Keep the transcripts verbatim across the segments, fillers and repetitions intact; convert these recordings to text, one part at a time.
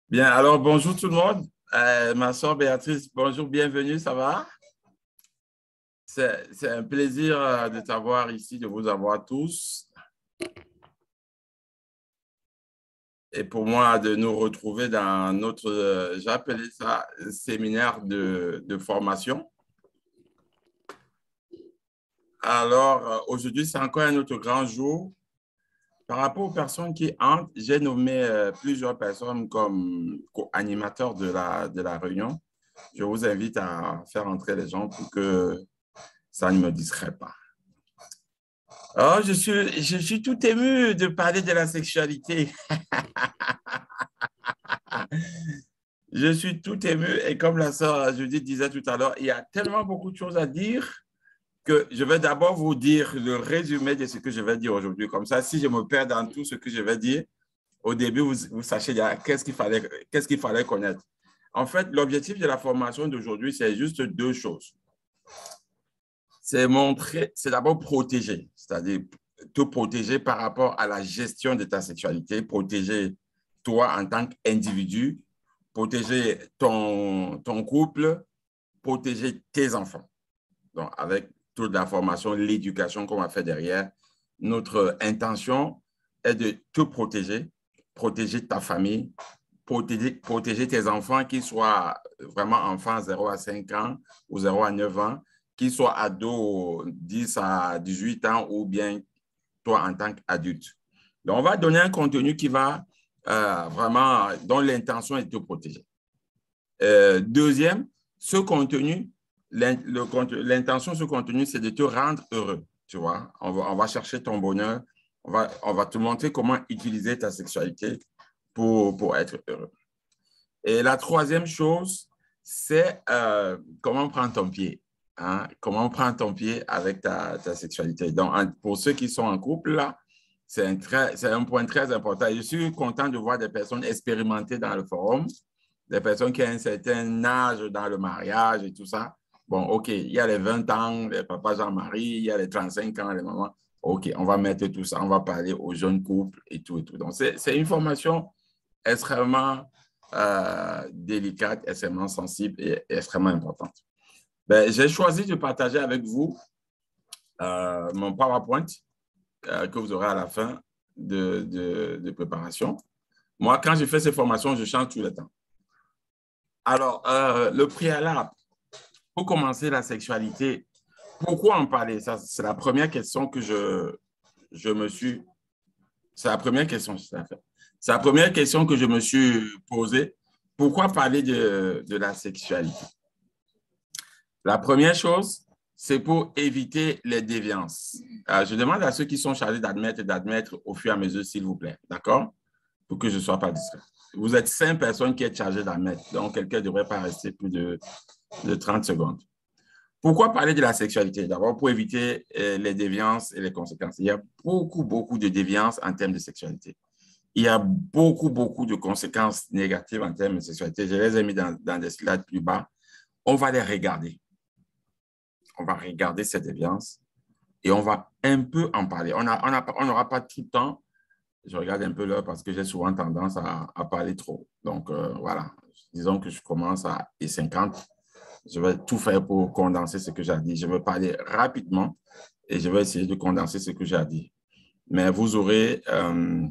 Bien, alors bonjour tout le monde. Euh, ma soeur Béatrice, bonjour, bienvenue, ça va? C'est, c'est un plaisir euh, de t'avoir ici, de vous avoir tous. Et pour moi, de nous retrouver dans notre, euh, j'ai appelé ça séminaire de, de formation. Alors, euh, aujourd'hui, c'est encore un autre grand jour. Par rapport aux personnes qui entrent, j'ai nommé euh, plusieurs personnes comme co-animateurs de la, de la réunion. Je vous invite à faire entrer les gens pour que ça ne me distrait pas. Oh, je suis, je suis tout ému de parler de la sexualité. Je suis tout ému et comme la sœur Judith disait tout à l'heure, il y a tellement beaucoup de choses à dire que je vais d'abord vous dire le résumé de ce que je vais dire aujourd'hui. Comme ça, si je me perds dans tout ce que je vais dire, au début, vous, vous sachez qu'est-ce qu'il fallait, qu'est-ce qu'il fallait connaître. En fait, l'objectif de la formation d'aujourd'hui, c'est juste deux choses. C'est montrer, c'est d'abord protéger, c'est-à-dire te protéger par rapport à la gestion de ta sexualité, protéger toi en tant qu'individu, protéger ton, ton couple, protéger tes enfants. Donc, avec toute la formation, l'éducation qu'on va faire derrière, notre intention est de te protéger, protéger ta famille, protéger, protéger tes enfants, qu'ils soient vraiment enfants zéro à cinq ans ou zéro à neuf ans, qu'ils soient ados dix à dix-huit ans ou bien toi en tant qu'adulte. Donc, on va donner un contenu qui va euh, vraiment, dont l'intention est de te protéger. Euh, deuxième, ce contenu, l'intention de ce contenu, c'est de te rendre heureux, tu vois. On va, on va chercher ton bonheur, on va, on va te montrer comment utiliser ta sexualité pour, pour être heureux. Et la troisième chose, c'est euh, comment prendre ton pied. Hein? Comment prendre ton pied avec ta, ta sexualité. Donc, pour ceux qui sont en couple, là, c'est un, un point très important. Je suis content de voir des personnes expérimentées dans le forum, des personnes qui ont un certain âge dans le mariage et tout ça. Bon, OK, il y a les vingt ans, les papas Jean-Marie, il y a les trente-cinq ans, les mamans. OK, on va mettre tout ça, on va parler aux jeunes couples et tout et tout. Donc, c'est une formation extrêmement euh, délicate, extrêmement sensible et extrêmement importante. Ben, j'ai choisi de partager avec vous euh, mon PowerPoint euh, que vous aurez à la fin de, de, de préparation. Moi, quand je fais ces formations, je change tout le temps. Alors, euh, le préalable, pour commencer la sexualité, pourquoi en parler? Ça, c'est la première question que je, je me suis... C'est la première question, c'est la première question que je me suis posée. Pourquoi parler de, de la sexualité? La première chose, c'est pour éviter les déviances. Euh, je demande à ceux qui sont chargés d'admettre et d'admettre au fur et à mesure, s'il vous plaît. D'accord? Pour que je ne sois pas distrait. Vous êtes cinq personnes qui êtes chargées d'admettre. Donc, quelqu'un ne devrait pas rester plus de, de trente secondes. Pourquoi parler de la sexualité? D'abord, pour éviter euh, les déviances et les conséquences. Il y a beaucoup, beaucoup de déviances en termes de sexualité. Il y a beaucoup, beaucoup de conséquences négatives en termes de sexualité. Je les ai mis dans, dans des slides plus bas. On va les regarder. On va regarder ces déviances et on va un peu en parler. On n'aura on on pas tout le temps. Je regarde un peu l'heure parce que j'ai souvent tendance à, à parler trop. Donc, euh, voilà. Disons que je commence à et cinquante. Je vais tout faire pour condenser ce que j'ai dit. Je vais parler rapidement et je vais essayer de condenser ce que j'ai dit. Mais vous aurez euh,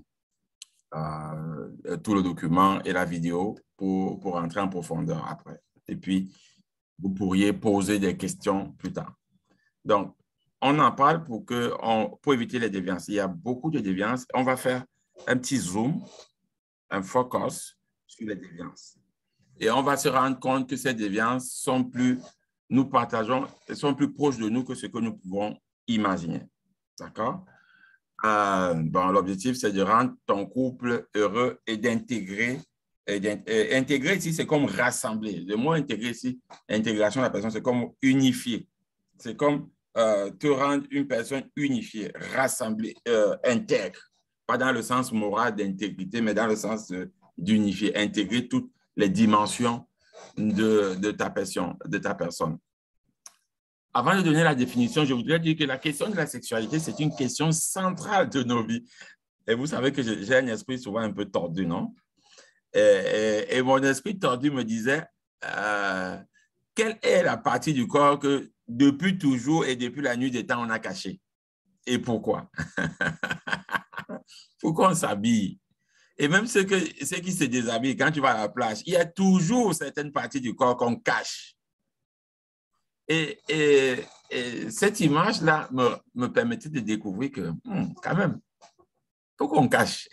euh, tout le document et la vidéo pour, pour entrer en profondeur après. Et puis, vous pourriez poser des questions plus tard. Donc, on en parle pour, que on, pour éviter les déviances. Il y a beaucoup de déviances. On va faire un petit zoom, un focus sur les déviances. Et on va se rendre compte que ces déviances sont plus, nous partageons, sont plus proches de nous que ce que nous pouvons imaginer. D'accord? Euh, bon, l'objectif, c'est de rendre ton couple heureux et d'intégrer. Et intégrer ici, c'est comme rassembler. Le mot intégrer ici, intégration de la personne, c'est comme unifier. C'est comme euh, te rendre une personne unifiée, rassemblée, euh, intègre. Pas dans le sens moral d'intégrité, mais dans le sens d'unifier, intégrer toutes les dimensions de, de, ta personne, de ta personne. Avant de donner la définition, je voudrais dire que la question de la sexualité, c'est une question centrale de nos vies. Et vous savez que j'ai un esprit souvent un peu tordu, non? Et, et, et mon esprit tordu me disait, euh, quelle est la partie du corps que depuis toujours et depuis la nuit des temps, on a cachée? Et pourquoi? Pourquoi on s'habille? Et même ceux, que, ceux qui se déshabillent, quand tu vas à la plage, il y a toujours certaines parties du corps qu'on cache. Et, et, et cette image-là me, me permettait de découvrir que, hmm, quand même, il faut qu'on cache.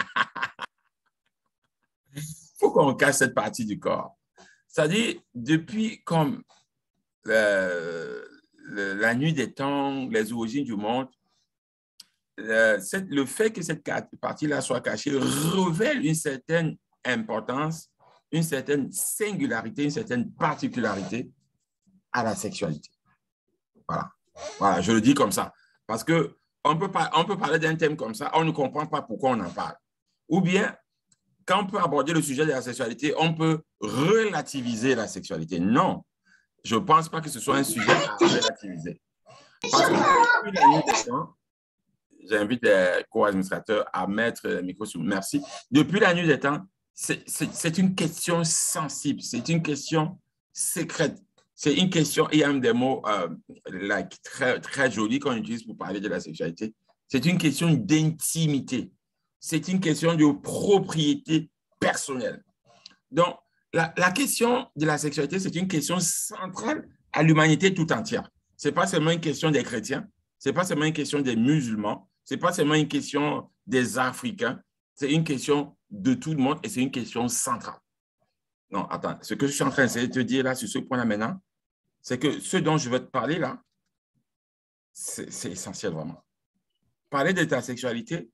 Il faut qu'on cache cette partie du corps. C'est-à-dire, depuis comme euh, le, la nuit des temps, les origines du monde, le, cette, le fait que cette partie-là soit cachée révèle une certaine importance, une certaine singularité, une certaine particularité à la sexualité. Voilà. Voilà, je le dis comme ça. Parce qu'on peut, on peut parler d'un thème comme ça, on ne comprend pas pourquoi on en parle. Ou bien, quand on peut aborder le sujet de la sexualité, on peut relativiser la sexualité. Non, je ne pense pas que ce soit un sujet à relativiser. Parce que depuis la nuit des temps, j'invite les co-administrateurs à mettre le micro sur merci. Depuis la nuit des temps, c'est une question sensible, c'est une question secrète. C'est une question, il y a même des mots euh, like, très, très jolis qu'on utilise pour parler de la sexualité. C'est une question d'intimité. C'est une question de propriété personnelle. Donc, la, la question de la sexualité, c'est une question centrale à l'humanité tout entière. Ce n'est pas seulement une question des chrétiens, ce n'est pas seulement une question des musulmans, ce n'est pas seulement une question des Africains, c'est une question de tout le monde et c'est une question centrale. Non, attends, ce que je suis en train de te dire là, sur ce point-là maintenant, c'est que ce dont je vais te parler là, c'est essentiel vraiment. Parler de ta sexualité,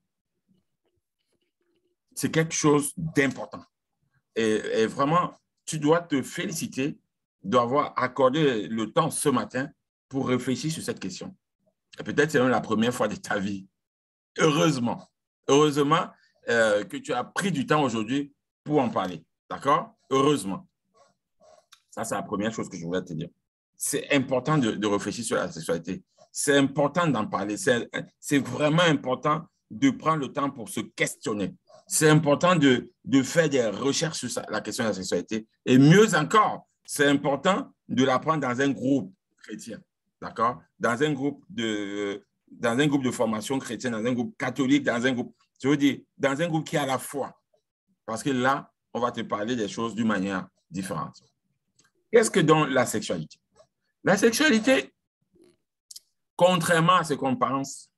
c'est quelque chose d'important. Et, et vraiment, tu dois te féliciter d'avoir accordé le temps ce matin pour réfléchir sur cette question. Et peut-être c'est même la première fois de ta vie. Heureusement, heureusement euh, que tu as pris du temps aujourd'hui pour en parler. D'accord? Heureusement. Ça, c'est la première chose que je voulais te dire. C'est important de, de réfléchir sur la sexualité. C'est important d'en parler. C'est vraiment important de prendre le temps pour se questionner. C'est important de, de faire des recherches sur la question de la sexualité. Et mieux encore, c'est important de l'apprendre dans un groupe chrétien. D'accord? Dans un groupe de, dans un groupe de formation chrétienne, dans un groupe catholique, dans un groupe, je veux dire, dans un groupe qui a la foi. Parce que là, on va te parler des choses d'une manière différente. Qu'est-ce que donc la sexualité? La sexualité, contrairement à ce qu'on pense,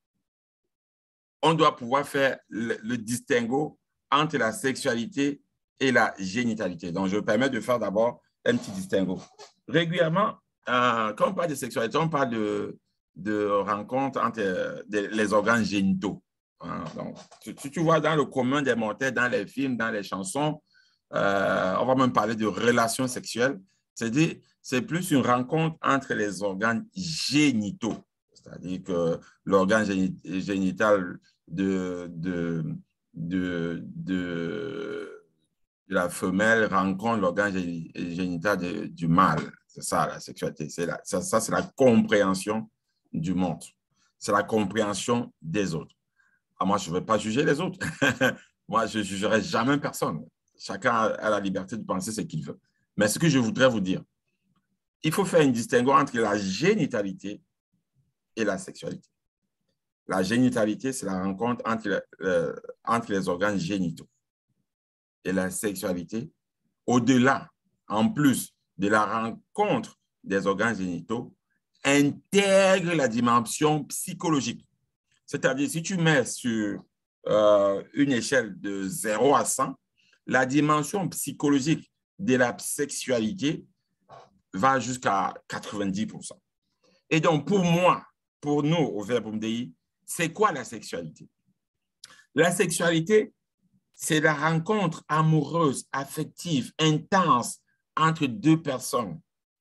on doit pouvoir faire le, le distinguo entre la sexualité et la génitalité. Donc, je me permets de faire d'abord un petit distinguo. Régulièrement, euh, quand on parle de sexualité, on parle de, de rencontres entre euh, de, les organes génitaux. Hein, donc, tu, tu vois dans le commun des mortels, dans les films, dans les chansons, euh, on va même parler de relations sexuelles. C'est-à-dire, c'est plus une rencontre entre les organes génitaux. C'est-à-dire que l'organe génital de, de, de, de, de la femelle rencontre l'organe génital de, du mâle. C'est ça, la sexualité. La, ça, ça c'est la compréhension du monde. C'est la compréhension des autres. Ah, moi, je ne vais pas juger les autres. Moi, je ne jugerai jamais personne. Chacun a la liberté de penser ce qu'il veut. Mais ce que je voudrais vous dire, il faut faire une distinction entre la génitalité et la sexualité. La génitalité, c'est la rencontre entre, euh, entre les organes génitaux. Et la sexualité, au-delà, en plus de la rencontre des organes génitaux, intègre la dimension psychologique. C'est-à-dire, si tu mets sur euh, une échelle de zéro à cent, la dimension psychologique de la sexualité va jusqu'à quatre-vingt-dix pour cent. Et donc, pour moi, pour nous, au Verbe M D I, c'est quoi la sexualité? La sexualité, c'est la rencontre amoureuse, affective, intense entre deux personnes.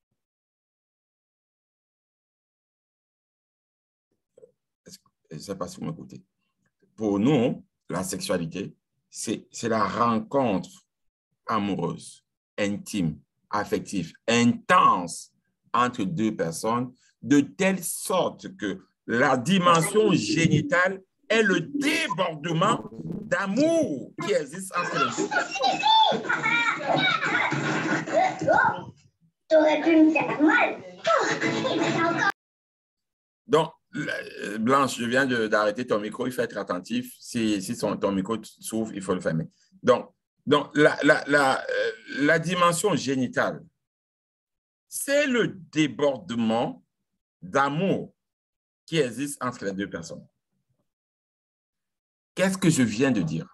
Je ne sais pas si vous m'écoutez. Pour nous, la sexualité, c'est la rencontre amoureuse, intime, affective, intense entre deux personnes, de telle sorte que la dimension génitale est le débordement d'amour qui existe entre les deux personnes. T'aurais pu me faire mal. Donc, Blanche, je viens d'arrêter ton micro. Il faut être attentif. Si, si son, ton micro s'ouvre, il faut le fermer. Donc, donc la, la, la, euh, la dimension génitale, c'est le débordement d'amour qui existe entre les deux personnes. Qu'est-ce que je viens de dire?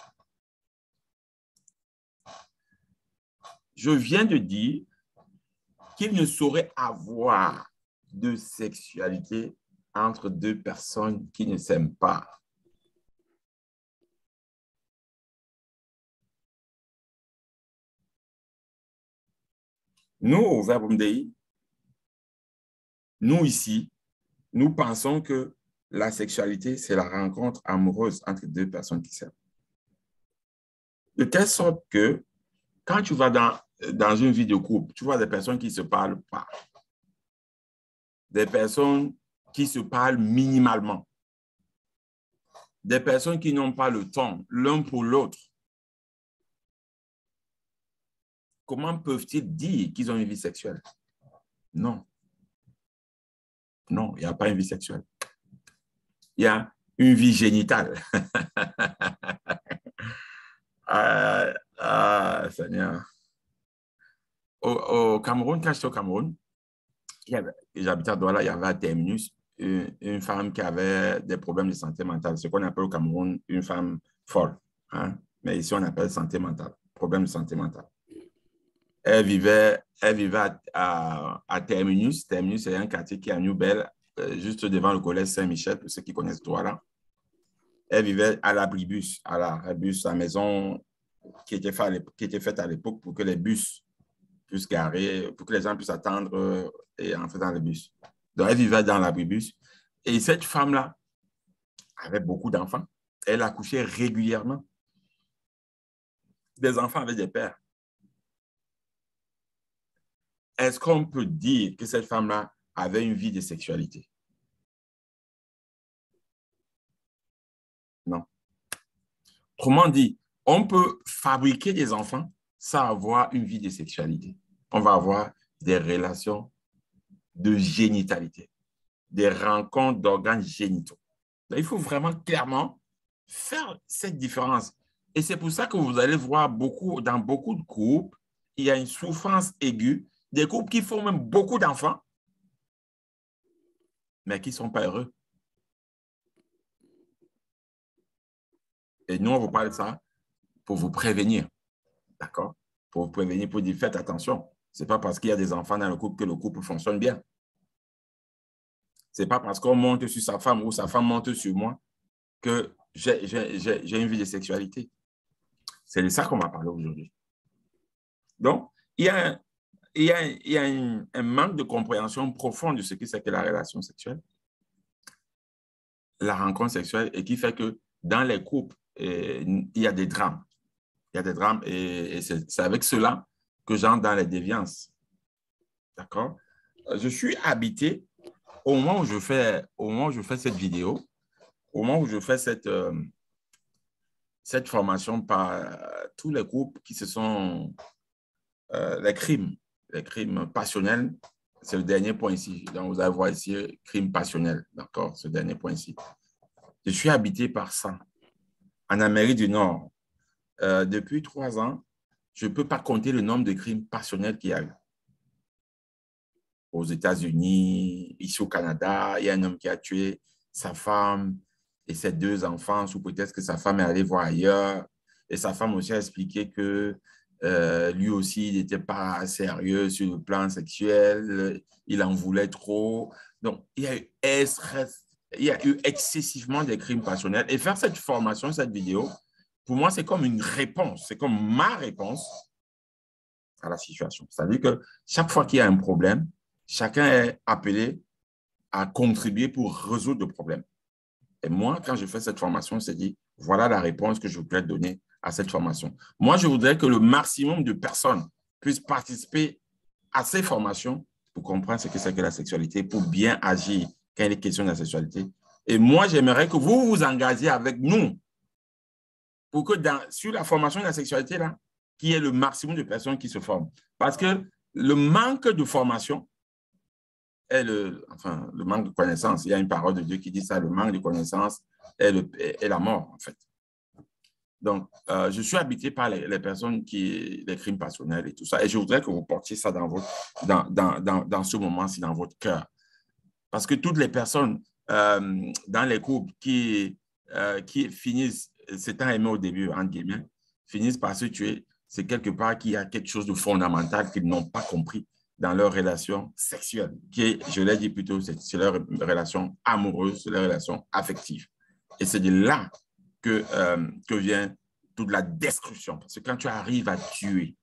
Je viens de dire qu'il ne saurait avoir de sexualité entre deux personnes qui ne s'aiment pas. Nous, au Verbum Dei, nous ici, nous pensons que la sexualité, c'est la rencontre amoureuse entre deux personnes qui s'aiment. De telle sorte que quand tu vas dans, dans une vie de couple, tu vois des personnes qui ne se parlent pas. Des personnes qui se parlent minimalement. Des personnes qui n'ont pas le temps l'un pour l'autre. Comment peuvent-ils dire qu'ils ont une vie sexuelle? Non. Non, il n'y a pas une vie sexuelle. Il y a une vie génitale. ah, ah, Seigneur. Au, au Cameroun, quand j'étais au Cameroun, j'habitais à Douala, il y avait à Terminus une, une femme qui avait des problèmes de santé mentale, ce qu'on appelle au Cameroun une femme folle. Hein? Mais ici, on appelle santé mentale, problème de santé mentale. Elle vivait, elle vivait à, à, à Terminus. Terminus, c'est un quartier qui est à New-Belle, euh, juste devant le collège Saint-Michel, pour ceux qui connaissent Douala. Elle vivait à l'abribus, à l'abribus, la maison qui était faite, qui était faite à l'époque pour que les bus puissent garer, pour que les gens puissent attendre et entrer dans le bus. Donc, elle vivait dans l'abribus. Et cette femme-là avait beaucoup d'enfants. Elle accouchait régulièrement. Des enfants avec des pères. Est-ce qu'on peut dire que cette femme-là avait une vie de sexualité? Non. Autrement dit, on peut fabriquer des enfants sans avoir une vie de sexualité. On va avoir des relations de génitalité, des rencontres d'organes génitaux. Donc, il faut vraiment clairement faire cette différence. Et c'est pour ça que vous allez voir beaucoup, dans beaucoup de couples, il y a une souffrance aiguë, des couples qui font même beaucoup d'enfants, mais qui ne sont pas heureux. Et nous, on vous parle de ça pour vous prévenir. D'accord? Pour vous prévenir, pour dire, faites attention. Ce n'est pas parce qu'il y a des enfants dans le couple que le couple fonctionne bien. Ce n'est pas parce qu'on monte sur sa femme ou sa femme monte sur moi que j'ai une vie de sexualité. C'est de ça qu'on va parler aujourd'hui. Donc, il y a, un, il y a, un, il y a un, un manque de compréhension profonde de ce que c'est que la relation sexuelle, la rencontre sexuelle, et qui fait que dans les couples, eh, il y a des drames. Il y a des drames et, et c'est avec cela que j'entre dans les déviances. D'accord? Je suis habité, au moment où je fais, au moment où je fais cette vidéo, au moment où je fais cette, euh, cette formation par euh, tous les groupes qui se sont... Euh, les crimes, les crimes passionnels, c'est le dernier point ici. Donc, vous allez voir ici, crime passionnel, d'accord, ce dernier point ici. Je suis habité par ça. En Amérique du Nord, euh, depuis trois ans, je ne peux pas compter le nombre de crimes passionnels qu'il y a eu. Aux États-Unis, ici au Canada, il y a un homme qui a tué sa femme et ses deux enfants, sous prétexte que sa femme est allée voir ailleurs. Et sa femme aussi a expliqué que euh, lui aussi, il n'était pas sérieux sur le plan sexuel, il en voulait trop. Donc, il y a eu, il y a eu excessivement de crimes passionnels. Et faire cette formation, cette vidéo, pour moi, c'est comme une réponse, c'est comme ma réponse à la situation. C'est-à-dire que chaque fois qu'il y a un problème, chacun est appelé à contribuer pour résoudre le problème. Et moi, quand je fais cette formation, c'est dit, voilà la réponse que je voudrais donner à cette formation. Moi, je voudrais que le maximum de personnes puissent participer à ces formations pour comprendre ce que c'est que la sexualité, pour bien agir quand il est question de la sexualité. Et moi, j'aimerais que vous vous engagiez avec nous pour que dans, sur la formation de la sexualité, là, qu'il y ait le maximum de personnes qui se forment. Parce que le manque de formation est le, enfin, le manque de connaissance. Il y a une parole de Dieu qui dit ça, le manque de connaissance est, le, est, est la mort, en fait. Donc, euh, je suis habité par les, les personnes qui, les crimes passionnels et tout ça. Et je voudrais que vous portiez ça dans, votre, dans, dans, dans, dans ce moment-ci, dans votre cœur. Parce que toutes les personnes euh, dans les couples qui, euh, qui finissent, s'étant aimés au début, entre guillemets, finissent par se tuer, c'est quelque part qu'il y a quelque chose de fondamental qu'ils n'ont pas compris dans leur relation sexuelle, qui est, je l'ai dit plus tôt, c'est leur relation amoureuse, c'est leur relation affective. Et c'est de là que, euh, que vient toute la destruction. Parce que quand tu arrives à tuer,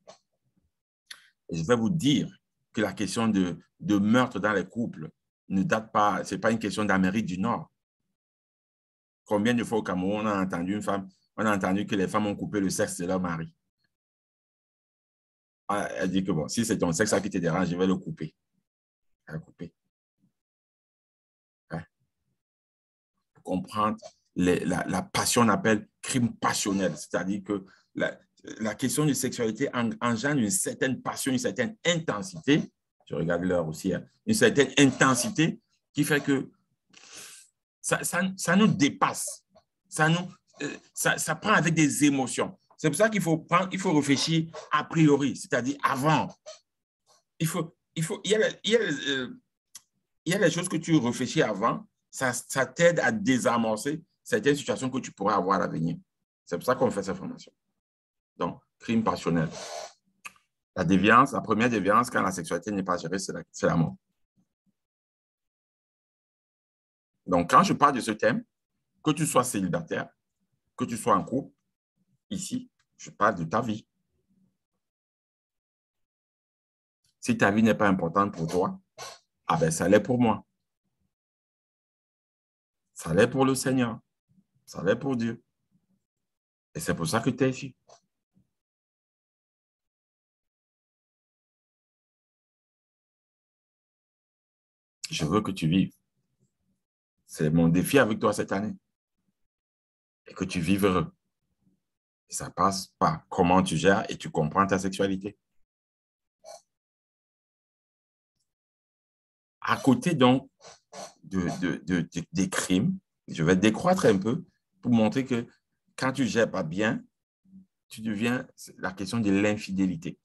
et je vais vous dire que la question de, de meurtre dans les couples ne date pas, ce n'est pas une question d'Amérique du Nord. Combien de fois au Cameroun, on a entendu une femme, on a entendu que les femmes ont coupé le sexe de leur mari. Ah, elle dit que bon, si c'est ton sexe qui te dérange, je vais le couper. Elle a coupé. Ouais. Pour comprendre, les, la, la passion, on appelle crime passionnel. C'est-à-dire que la, la question de sexualité engendre une certaine passion, une certaine intensité. Je regarde l'heure aussi. Hein, une certaine intensité qui fait que ça, ça, ça nous dépasse. Ça, nous, euh, ça, ça prend avec des émotions. C'est pour ça qu'il faut prendre, il faut réfléchir a priori, c'est-à-dire avant. Il faut, il faut, il y a, il y a, euh, il y a les choses que tu réfléchis avant, ça, ça t'aide à désamorcer certaines situations que tu pourrais avoir à l'avenir. C'est pour ça qu'on fait cette formation. Donc, crime passionnel. La déviance, la première déviance, quand la sexualité n'est pas gérée, c'est la, c'est la mort. Donc, quand je parle de ce thème, que tu sois célibataire, que tu sois en couple, ici, je parle de ta vie. Si ta vie n'est pas importante pour toi, ah ben ça l'est pour moi. Ça l'est pour le Seigneur. Ça l'est pour Dieu. Et c'est pour ça que tu es ici. Je veux que tu vives. C'est mon défi avec toi cette année. Et que tu vives heureux. Et ça passe par comment tu gères et tu comprends ta sexualité. À côté donc de, de, de, de, des crimes, je vais décroître un peu pour montrer que quand tu ne gères pas bien, tu deviens la question de l'infidélité.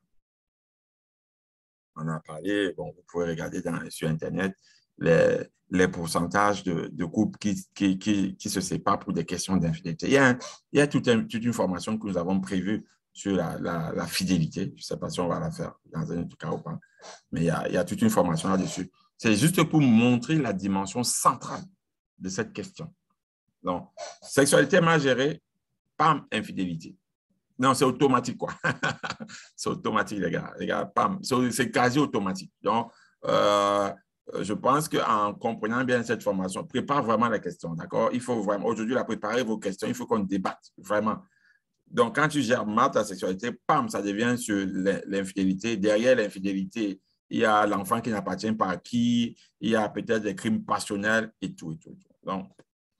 On a parlé, bon, vous pouvez regarder dans, sur Internet les, les pourcentages de, de couples qui, qui, qui, qui se séparent pour des questions d'infidélité. Il y a, il y a toute, un, toute une formation que nous avons prévue sur la, la, la fidélité. Je ne sais pas si on va la faire dans un autre cas ou pas, mais il y a, il y a toute une formation là-dessus. C'est juste pour montrer la dimension centrale de cette question. Donc, sexualité mal gérée, pam, infidélité. Non, c'est automatique, quoi. C'est automatique, les gars. Les gars, pam, c'est quasi automatique. Donc, euh, je pense qu'en comprenant bien cette formation, prépare vraiment la question, d'accord? Il faut vraiment, aujourd'hui, la préparer vos questions, il faut qu'on débatte, vraiment. Donc, quand tu gères mal ta sexualité, pam, ça devient sur l'infidélité. Derrière l'infidélité, il y a l'enfant qui n'appartient pas à qui, il y a peut-être des crimes passionnels et tout, et tout, et tout. Donc,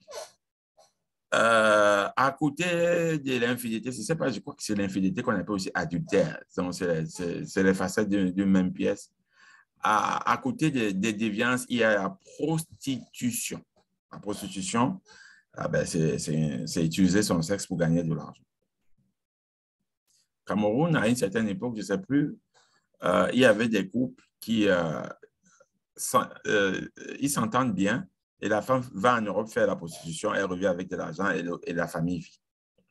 Euh, à côté de l'infidélité, je ne sais pas, je crois que c'est l'infidélité qu'on appelle aussi adultère. Donc, c'est les facettes d'une même pièce. À, à côté des de déviances, il y a la prostitution. La prostitution, ah ben, c'est utiliser son sexe pour gagner de l'argent. Cameroun, à une certaine époque, je ne sais plus, euh, il y avait des couples qui euh, euh, ils s'entendent bien. Et la femme va en Europe faire la prostitution, elle revient avec de l'argent et, et la famille vit.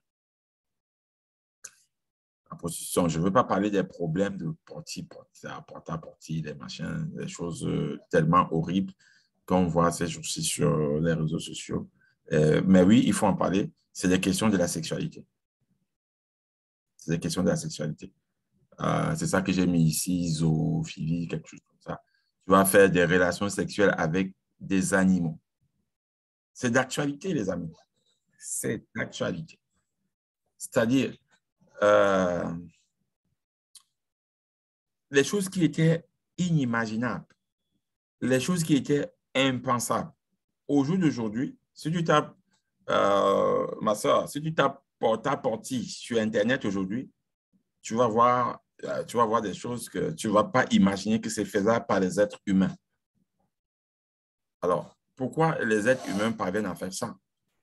La prostitution, je ne veux pas parler des problèmes de porti, porti, porta, porti, des machins, des choses tellement horribles qu'on voit ces jours-ci sur les réseaux sociaux. Euh, mais oui, il faut en parler. C'est des questions de la sexualité. C'est des questions de la sexualité. Euh, c'est ça que j'ai mis ici, zoophilie, quelque chose comme ça. Tu vas faire des relations sexuelles avec des animaux. C'est d'actualité, les amis. C'est d'actualité. C'est-à-dire, euh, les choses qui étaient inimaginables, les choses qui étaient impensables. Au jour d'aujourd'hui, si tu tapes, euh, ma soeur, si tu tapes porte-à-porte sur Internet aujourd'hui, tu vas voir, euh, tu vas voir des choses que tu ne vas pas imaginer que c'est faisable par les êtres humains. Alors, pourquoi les êtres humains parviennent à faire ça?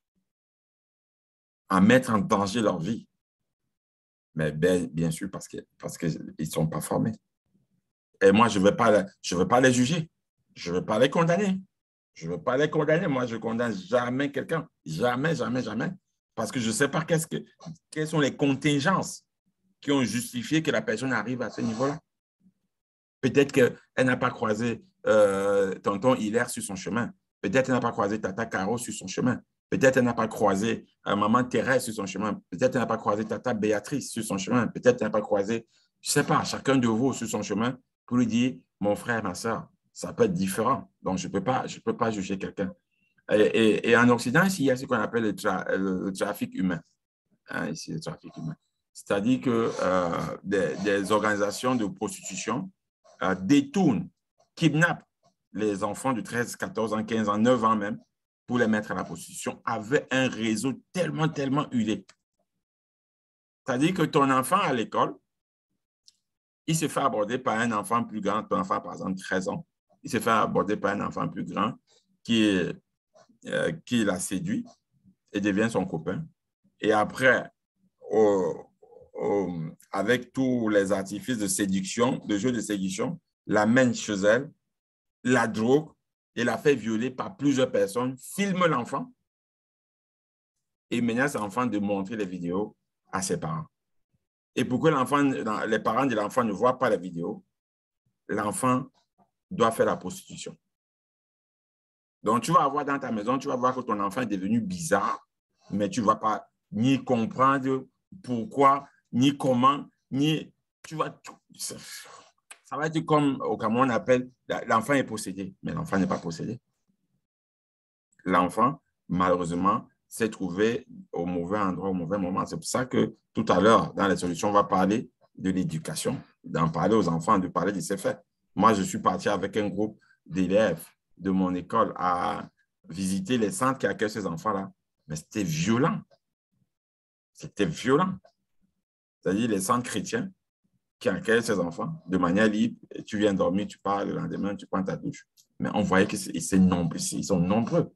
À mettre en danger leur vie? Mais bien, bien sûr, parce qu'ils parce que ne sont pas formés. Et moi, je ne vais pas, je vais pas les juger. Je ne vais pas les condamner. Je ne veux pas les condamner. Moi, je ne condamne jamais quelqu'un. Jamais, jamais, jamais. Parce que je ne sais pas qu'est-ce que, quelles sont les contingences qui ont justifié que la personne arrive à ce niveau-là. Peut-être qu'elle n'a pas croisé euh, tonton Hilaire sur son chemin. Peut-être qu'elle n'a pas croisé tata Caro sur son chemin. Peut-être qu'elle n'a pas croisé euh, maman Thérèse sur son chemin. Peut-être qu'elle n'a pas croisé tata Béatrice sur son chemin. Peut-être qu'elle n'a pas croisé, je ne sais pas, chacun de vous sur son chemin pour lui dire, mon frère, ma soeur, ça peut être différent. Donc, je ne peux pas, je peux pas juger quelqu'un. Et, et, et en Occident, ici, il y a ce qu'on appelle le, tra le trafic humain. Hein, ici, le trafic humain. C'est-à-dire que euh, des, des organisations de prostitution euh, détournent, kidnappent les enfants de treize, quatorze ans, quinze ans, neuf ans même, pour les mettre à la prostitution avec un réseau tellement, tellement huilé. C'est-à-dire que ton enfant à l'école, il se fait aborder par un enfant plus grand, ton enfant par exemple treize ans, il se fait aborder par un enfant plus grand qui, est, euh, qui l'a séduit et devient son copain. Et après, au, au, avec tous les artifices de séduction, de jeu de séduction, l'amène chez elle, la drogue et la fait violer par plusieurs personnes, filme l'enfant et menace l'enfant de montrer les vidéos à ses parents. Et pour que l'enfant, les parents de l'enfant ne voient pas les vidéos, l'enfant doit faire la prostitution. Donc, tu vas avoir dans ta maison, tu vas voir que ton enfant est devenu bizarre, mais tu ne vas pas ni comprendre pourquoi, ni comment, ni... Tu vas... Ça va être comme au Cameroun, on appelle l'enfant est possédé, mais l'enfant n'est pas possédé. L'enfant, malheureusement, s'est trouvé au mauvais endroit, au mauvais moment. C'est pour ça que tout à l'heure, dans les solutions, on va parler de l'éducation, d'en parler aux enfants, de parler de ces faits. Moi, je suis parti avec un groupe d'élèves de mon école à visiter les centres qui accueillent ces enfants-là. Mais c'était violent. C'était violent. C'est-à-dire les centres chrétiens qui accueillent ces enfants de manière libre. Et tu viens dormir, tu pars le lendemain, tu prends ta douche. Mais on voyait qu'ils sont nombreux.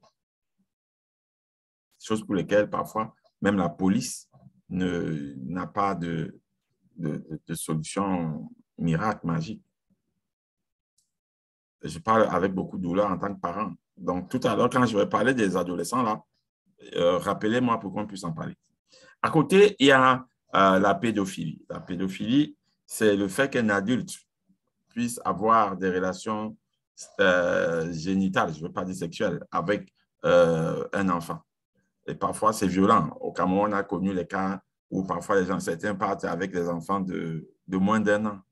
Choses pour lesquelles parfois même la police n'a pas de, de, de, de solution miracle, magique. Je parle avec beaucoup de douleur en tant que parent. Donc, tout à l'heure, quand je vais parler des adolescents, là, euh, rappelez-moi pour qu'on puisse en parler. À côté, il y a euh, la pédophilie. La pédophilie, c'est le fait qu'un adulte puisse avoir des relations euh, génitales, je ne veux pas dire sexuelles, avec euh, un enfant. Et parfois, c'est violent. Au Cameroun, on a connu les cas où parfois les gens, certains partent avec des enfants de, de moins d'un an.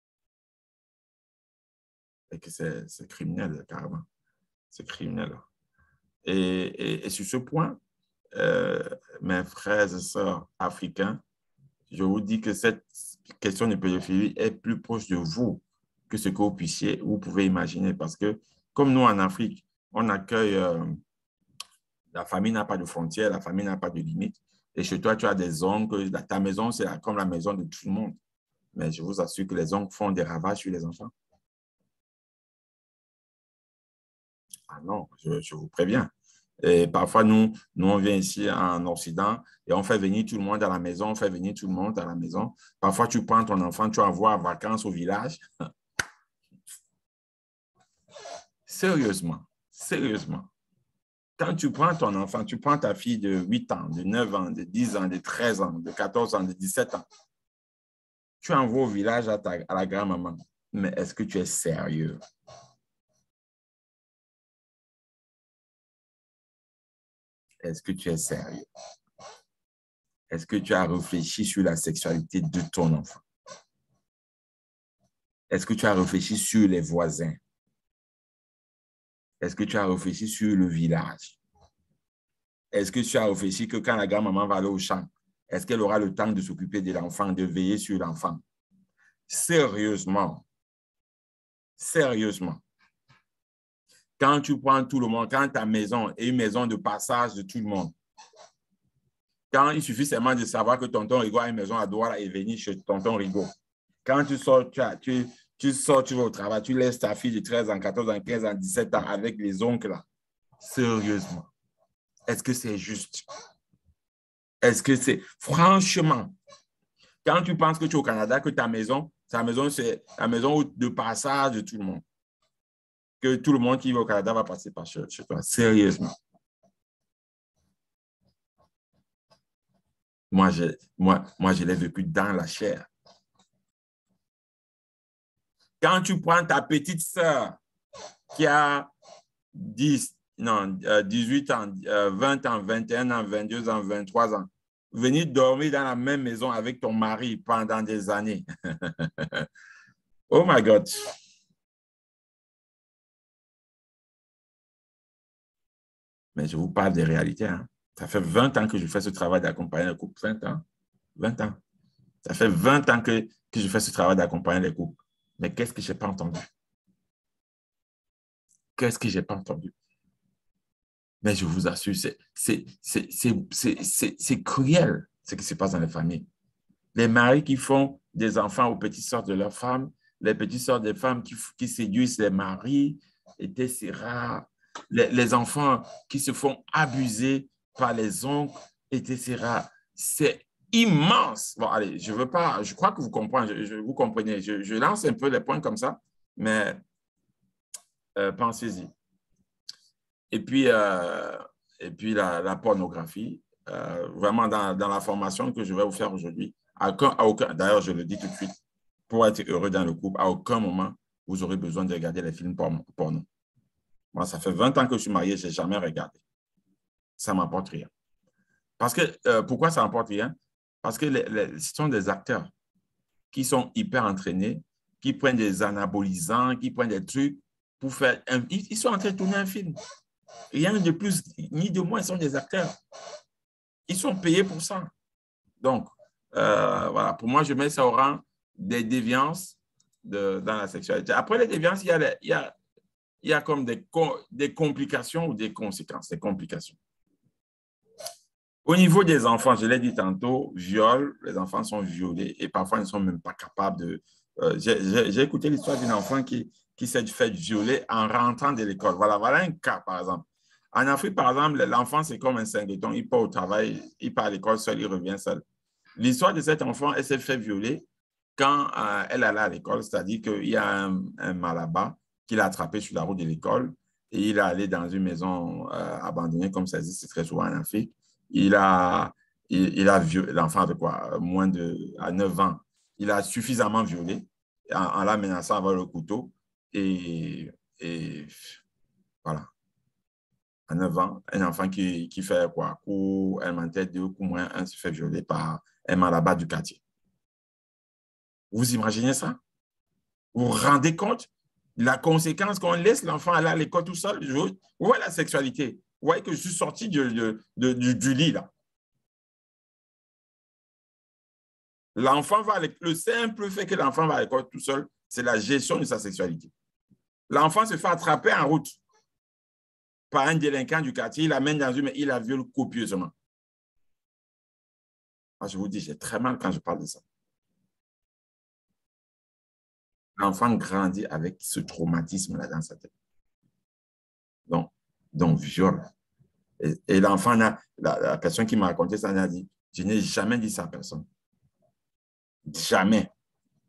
Et que c'est criminel, carrément. C'est criminel. Et, et, et sur ce point, euh, mes frères et sœurs africains, je vous dis que cette question de pédophilie est plus proche de vous que ce que vous puissiez, vous pouvez imaginer. Parce que, comme nous en Afrique, on accueille, euh, la famille n'a pas de frontières, la famille n'a pas de limites. Et chez toi, tu as des oncles, ta maison, c'est comme la maison de tout le monde. Mais je vous assure que les oncles font des ravages sur les enfants. Ah non, je, je vous préviens. Et parfois, nous, nous, on vient ici en Occident et on fait venir tout le monde à la maison, on fait venir tout le monde à la maison. Parfois, tu prends ton enfant, tu envoies en vacances au village. Sérieusement, sérieusement. Quand tu prends ton enfant, tu prends ta fille de huit ans, de neuf ans, de dix ans, de treize ans, de quatorze ans, de dix-sept ans, tu envoies au village à, ta, à la grand-maman. Mais est-ce que tu es sérieux? Est-ce que tu es sérieux? Est-ce que tu as réfléchi sur la sexualité de ton enfant? Est-ce que tu as réfléchi sur les voisins? Est-ce que tu as réfléchi sur le village? Est-ce que tu as réfléchi que quand la grand-maman va aller au champ, est-ce qu'elle aura le temps de s'occuper de l'enfant, de veiller sur l'enfant? Sérieusement. Sérieusement. Quand tu prends tout le monde, quand ta maison est une maison de passage de tout le monde, Quand il suffit seulement de savoir que tonton Rigaud a une maison à Douala et venir chez tonton Rigaud. Quand tu sors, tu, as, tu, tu sors, tu vas au travail, tu laisses ta fille de treize ans, quatorze ans, quinze ans, dix-sept ans avec les oncles là. Sérieusement. Est-ce que c'est juste? Est-ce que c'est... Franchement, quand tu penses que tu es au Canada, que ta maison, ta maison, c'est la maison de passage de tout le monde. Que tout le monde qui va au Canada va passer par chez, chez toi. Sérieusement. Moi, je, moi, moi, je l'ai vécu dans la chair. Quand tu prends ta petite sœur qui a dix, non, dix-huit ans, vingt ans, vingt et un ans, vingt-deux ans, vingt-trois ans, venir dormir dans la même maison avec ton mari pendant des années. Oh my God. Mais je vous parle des réalités. Hein. Ça fait vingt ans que je fais ce travail d'accompagner les couples. vingt ans. vingt ans. Ça fait vingt ans que, que je fais ce travail d'accompagner les couples. Mais qu'est-ce que je n'ai pas entendu? Qu'est-ce que je n'ai pas entendu? Mais je vous assure, c'est cruel ce qui se passe dans les familles. Les maris qui font des enfants aux petites sœurs de leurs femmes, les petites sœurs des femmes qui, qui séduisent les maris, et cetera. Les, les enfants qui se font abuser par les oncles, et cetera. C'est immense. Bon, allez, je veux pas, je crois que vous comprenez, je, je, vous comprenez. Je, je lance un peu les points comme ça, mais euh, pensez-y. Et puis, euh, et puis la, la pornographie, euh, vraiment dans, dans la formation que je vais vous faire aujourd'hui, à aucun, à aucun, d'ailleurs, je le dis tout de suite, pour être heureux dans le couple, à aucun moment, vous aurez besoin de regarder les films porno. porno. Moi, ça fait vingt ans que je suis marié, je n'ai jamais regardé. Ça ne m'apporte rien. Parce que, euh, pourquoi ça n'apporte rien? Parce que les, les, ce sont des acteurs qui sont hyper entraînés, qui prennent des anabolisants, qui prennent des trucs pour faire un... Ils, ils sont en train de tourner un film. Rien de plus ni de moins, ils sont des acteurs. Ils sont payés pour ça. Donc, euh, voilà, pour moi, je mets ça au rang des déviances de, dans la sexualité. Après les déviances, il y a, les, il y a, il y a comme des, des complications ou des conséquences, des complications. Au niveau des enfants, je l'ai dit tantôt, viol, les enfants sont violés et parfois ils ne sont même pas capables de... Euh, J'ai écouté l'histoire d'un enfant qui, qui s'est fait violer en rentrant de l'école. Voilà, voilà un cas, par exemple. En Afrique, par exemple, l'enfant, c'est comme un cinqueton. Il part au travail, il part à l'école seul, il revient seul. L'histoire de cet enfant, elle s'est fait violer quand euh, elle allait à l'école, c'est-à-dire qu'il y a un, un malabat qui l'a attrapé sur la route de l'école et il est allé dans une maison euh, abandonnée, comme ça existe très souvent en Afrique. Il a, il, il a violé, l'enfant avait quoi, moins de, à neuf ans. Il a suffisamment violé en, en la menaçant avec le couteau et, et voilà. À neuf ans, un enfant qui, qui fait quoi, coup alimentaire, deux coups moins un se fait violer par un malabat du quartier. Vous imaginez ça? Vous vous rendez compte la conséquence qu'on laisse l'enfant aller à l'école tout seul? Vous voyez la sexualité? Vous voyez que je suis sorti de, de, de, du, du lit là. L'enfant va à l'école. Le simple fait que l'enfant va à l'école tout seul, c'est la gestion de sa sexualité. L'enfant se fait attraper en route par un délinquant du quartier, il l'amène dans une, il la viole copieusement. Moi, je vous dis, j'ai très mal quand je parle de ça. L'enfant grandit avec ce traumatisme-là dans sa tête. Donc, donc viol. Et, et l'enfant, la, la personne qui m'a raconté ça, a dit, je n'ai jamais dit ça à personne. Jamais.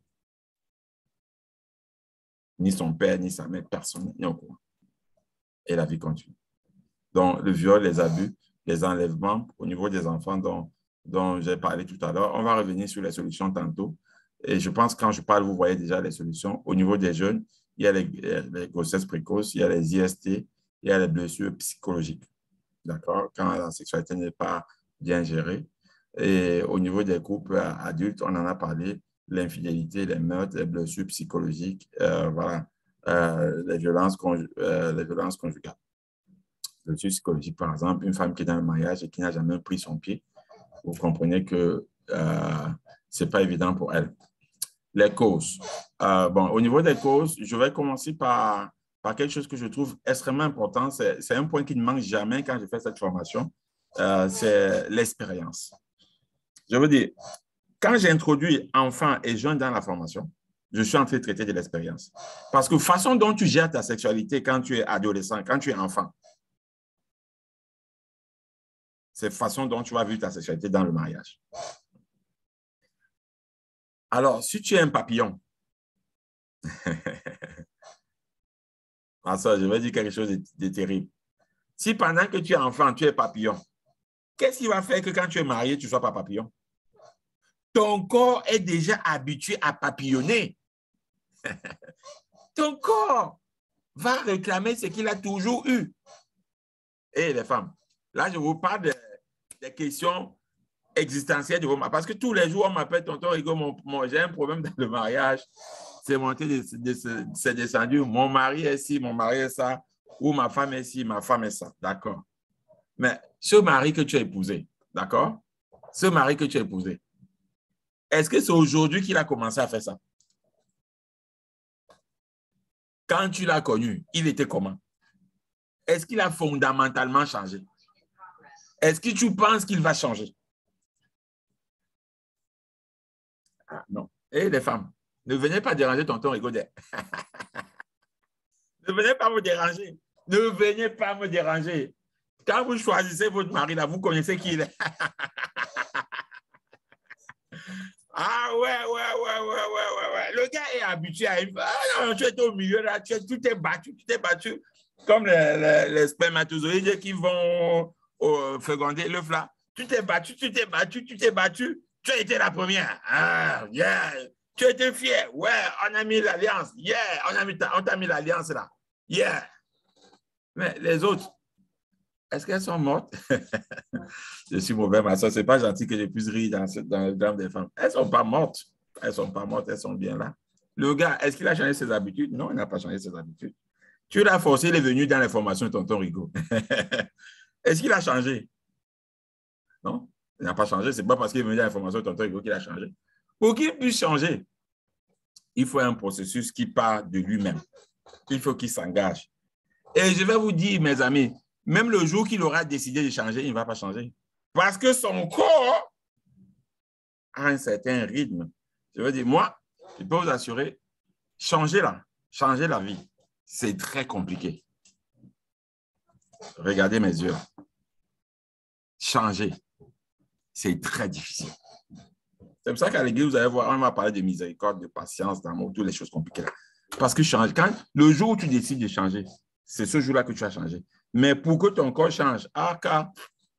Ni son père, ni sa mère, personne n'est au courant. Et la vie continue. Donc, le viol, les abus, les enlèvements au niveau des enfants dont, dont j'ai parlé tout à l'heure, on va revenir sur les solutions tantôt. Et je pense que quand je parle, vous voyez déjà les solutions. Au niveau des jeunes, il y a les, les grossesses précoces, il y a les I S T, il y a les blessures psychologiques. D'accord? Quand la sexualité n'est pas bien gérée. Et au niveau des couples adultes, on en a parlé, l'infidélité, les meurtres, les blessures psychologiques, euh, voilà, euh, les, violences euh, les violences conjugales. Blessures psychologiques, par exemple, une femme qui est dans le mariage et qui n'a jamais pris son pied, vous comprenez que euh, ce n'est pas évident pour elle. Les causes. Euh, bon, au niveau des causes, je vais commencer par, par quelque chose que je trouve extrêmement important. C'est un point qui ne manque jamais quand je fais cette formation. euh, c'est l'expérience. Je veux dire, quand j'introduis enfants et jeunes dans la formation, je suis en train de traiter de l'expérience. Parce que la façon dont tu gères ta sexualité quand tu es adolescent, quand tu es enfant, c'est la façon dont tu vas vivre ta sexualité dans le mariage. Alors, si tu es un papillon, ah ça, je vais dire quelque chose de, de terrible. Si pendant que tu es enfant, tu es papillon, qu'est-ce qui va faire que quand tu es marié, tu ne sois pas papillon? Ton corps est déjà habitué à papillonner. Ton corps va réclamer ce qu'il a toujours eu. Et les femmes, là, je vous parle de, des questions existentielles de vos mariages. Parce que tous les jours, on m'appelle tonton Rigo, mon, mon, j'ai un problème dans le mariage. C'est monté, c'est descendu. Mon mari est ci, mon mari est ça. Ou ma femme est ci, ma femme est ça. D'accord. Mais ce mari que tu as épousé, d'accord? Ce mari que tu as épousé, est-ce que c'est aujourd'hui qu'il a commencé à faire ça? Quand tu l'as connu, il était comment? Est-ce qu'il a fondamentalement changé? Est-ce que tu penses qu'il va changer? Ah, non. Et les femmes, ne venez pas déranger tonton Rigodet. Ne venez pas me déranger. Ne venez pas me déranger. Quand vous choisissez votre mari, là, vous connaissez qui il est. Ah ouais, ouais, ouais, ouais, ouais, ouais, ouais. Le gars est habitué à une... Ah non, tu es au milieu, là, tu es, tu t'es battu, tu t'es battu. Comme les, les, les spermatozoïdes qui vont au, féconder l'œuf là. Tu t'es battu, tu t'es battu, tu t'es battu. Tu as été la première. Ah, yeah. Tu as été fier. Ouais, on a mis l'alliance. Yeah, on a mis, on t'a mis l'alliance là. Yeah. Mais les autres, est-ce qu'elles sont mortes? Je suis mauvais, ma soeur. Ce n'est pas gentil que je puisse rire dans, dans le drame des femmes. Elles ne sont pas mortes. Elles ne sont pas mortes, elles sont bien là. Le gars, est-ce qu'il a changé ses habitudes? Non, il n'a pas changé ses habitudes. Tu l'as forcé, il est venu dans les formations de tonton Rigo. Est-ce qu'il a changé? Non, il n'a pas changé. Ce n'est pas parce qu'il est venu dans les formations de tonton Rigo qu'il a changé. Pour qu'il puisse changer, il faut un processus qui part de lui-même. Il faut qu'il s'engage. Et je vais vous dire, mes amis, même le jour qu'il aura décidé de changer, il ne va pas changer. Parce que son corps a un certain rythme. Je veux dire, moi, je peux vous assurer, changer là, changer la vie, c'est très compliqué. Regardez mes yeux. Changer, c'est très difficile. C'est pour ça qu'à l'église, vous allez voir, on va parler de miséricorde, de patience, d'amour, toutes les choses compliquées là. Parce que change, quand, le jour où tu décides de changer, c'est ce jour-là que tu as changé. Mais pour que ton corps change, ah, car...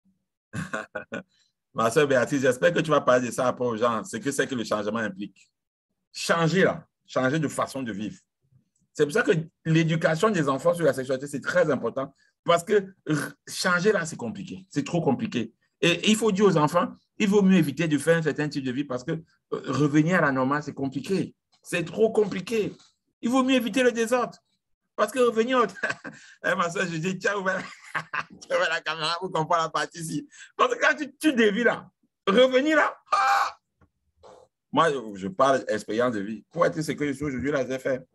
Ma soeur Béatrice, j'espère que tu vas parler de ça après aux gens, ce que c'est que le changement implique. Changer là, changer de façon de vivre. C'est pour ça que l'éducation des enfants sur la sexualité, c'est très important parce que changer là, c'est compliqué. C'est trop compliqué. Et il faut dire aux enfants, il vaut mieux éviter de faire un certain type de vie parce que revenir à la normale, c'est compliqué. C'est trop compliqué. Il vaut mieux éviter le désordre. Parce que revenir... hey, ma soeur, je dis, tiens, ouvert la caméra pour qu'on voit la partie ici. Parce que quand tu, tu dévis là, revenir là, ah! Moi, je parle d'expérience de vie. Pour être ce que je suis aujourd'hui, là, j'ai fait.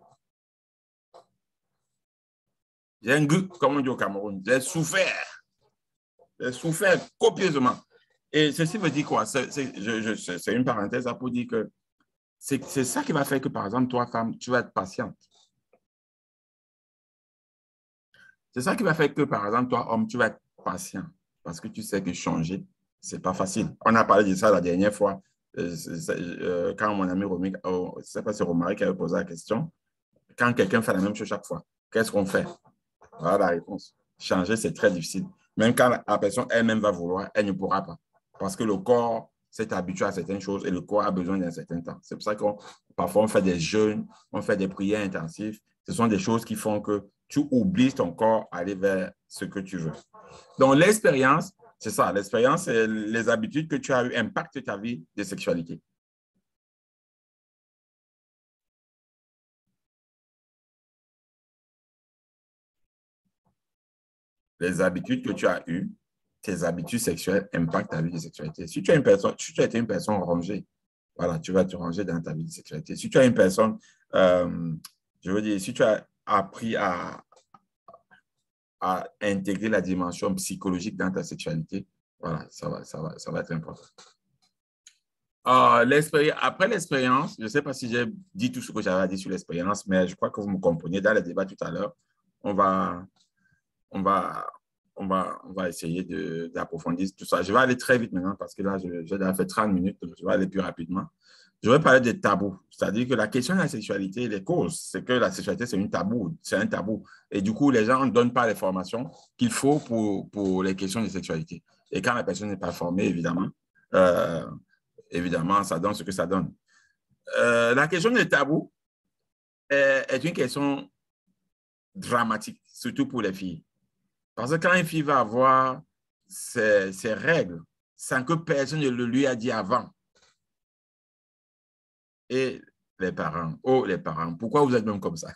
J'ai un goût, comme on dit au Cameroun. J'ai souffert. J'ai souffert copieusement. Et ceci veut dire quoi? C'est une parenthèse pour dire que c'est ça qui va faire que, par exemple, toi, femme, tu vas être patiente. C'est ça qui va faire que, par exemple, toi, homme, tu vas être patient. Parce que tu sais que changer, ce n'est pas facile. On a parlé de ça la dernière fois. Euh, euh, quand mon ami Romy, oh, je ne sais pas si Romaric avait posé la question, quand quelqu'un fait la même chose chaque fois, qu'est-ce qu'on fait? Voilà la réponse. Changer, c'est très difficile. Même quand la personne elle-même va vouloir, elle ne pourra pas. Parce que le corps s'est habitué à certaines choses et le corps a besoin d'un certain temps. C'est pour ça qu'on parfois on fait des jeûnes, on fait des prières intensives. Ce sont des choses qui font que tu oublies ton corps à aller vers ce que tu veux. Donc, l'expérience, c'est ça. L'expérience, c'est les habitudes que tu as eues impactent ta vie de sexualité. Les habitudes que tu as eues, tes habitudes sexuelles impactent ta vie de sexualité. Si tu as une personne, si tu as été une personne rangée, voilà, tu vas te ranger dans ta vie de sexualité. Si tu as une personne, euh, je veux dire, si tu as appris à, à intégrer la dimension psychologique dans ta sexualité, Voilà, ça va, ça va, ça va être important. Euh, après l'expérience, je ne sais pas si j'ai dit tout ce que j'avais à dire sur l'expérience, mais je crois que vous me comprenez dans le débat tout à l'heure. On va, on va, on va, on va essayer d'approfondir tout ça. Je vais aller très vite maintenant parce que là, j'ai déjà fait trente minutes, donc je vais aller plus rapidement. Je vais parler des tabous, c'est-à-dire que la question de la sexualité, les causes, c'est que la sexualité, c'est un tabou, c'est un tabou. Et du coup, les gens ne donnent pas les formations qu'il faut pour, pour les questions de sexualité. Et quand la personne n'est pas formée, évidemment, euh, évidemment, ça donne ce que ça donne. Euh, la question des tabous est, est une question dramatique, surtout pour les filles. Parce que quand une fille va avoir ses, ses règles sans que personne ne le lui a dit avant, et les parents, oh les parents, pourquoi vous êtes même comme ça?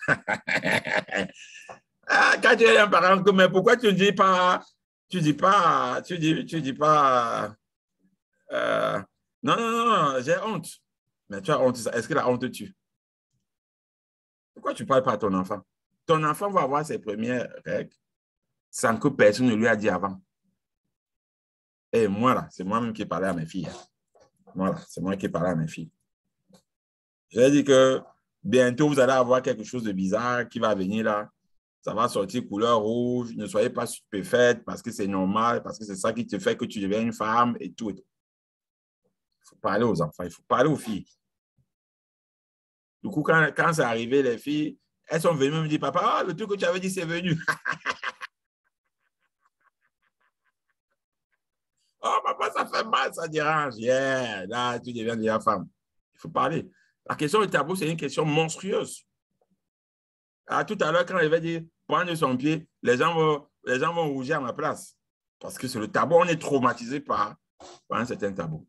Ah, quand tu es un parent, mais pourquoi tu ne dis pas, tu dis pas, tu dis, tu dis pas, euh, non, non, non, non j'ai honte. Mais tu as honte, est-ce que la honte te tue? Pourquoi tu ne parles pas à ton enfant? Ton enfant va avoir ses premières règles sans que personne ne lui a dit avant. Et moi, là, c'est moi-même qui parlais à mes filles. Voilà, c'est moi qui parlais à mes filles. J'ai dit que bientôt, vous allez avoir quelque chose de bizarre qui va venir là. Ça va sortir couleur rouge. Ne soyez pas stupéfaite parce que c'est normal, parce que c'est ça qui te fait que tu deviens une femme et tout. Et tout. Il faut parler aux enfants, il faut parler aux filles. Du coup, quand, quand c'est arrivé, les filles, elles sont venues me dire, papa, ah, le truc que tu avais dit, c'est venu. Oh, papa, ça fait mal, ça dérange. Yeah, là, tu deviens déjà femme. Il faut parler. La question du tabou, c'est une question monstrueuse. Ah, tout à l'heure, quand il va dire prendre son pied, les gens vont, les gens vont rougir à ma place. Parce que c'est le tabou, on est traumatisé par, par un certain tabou.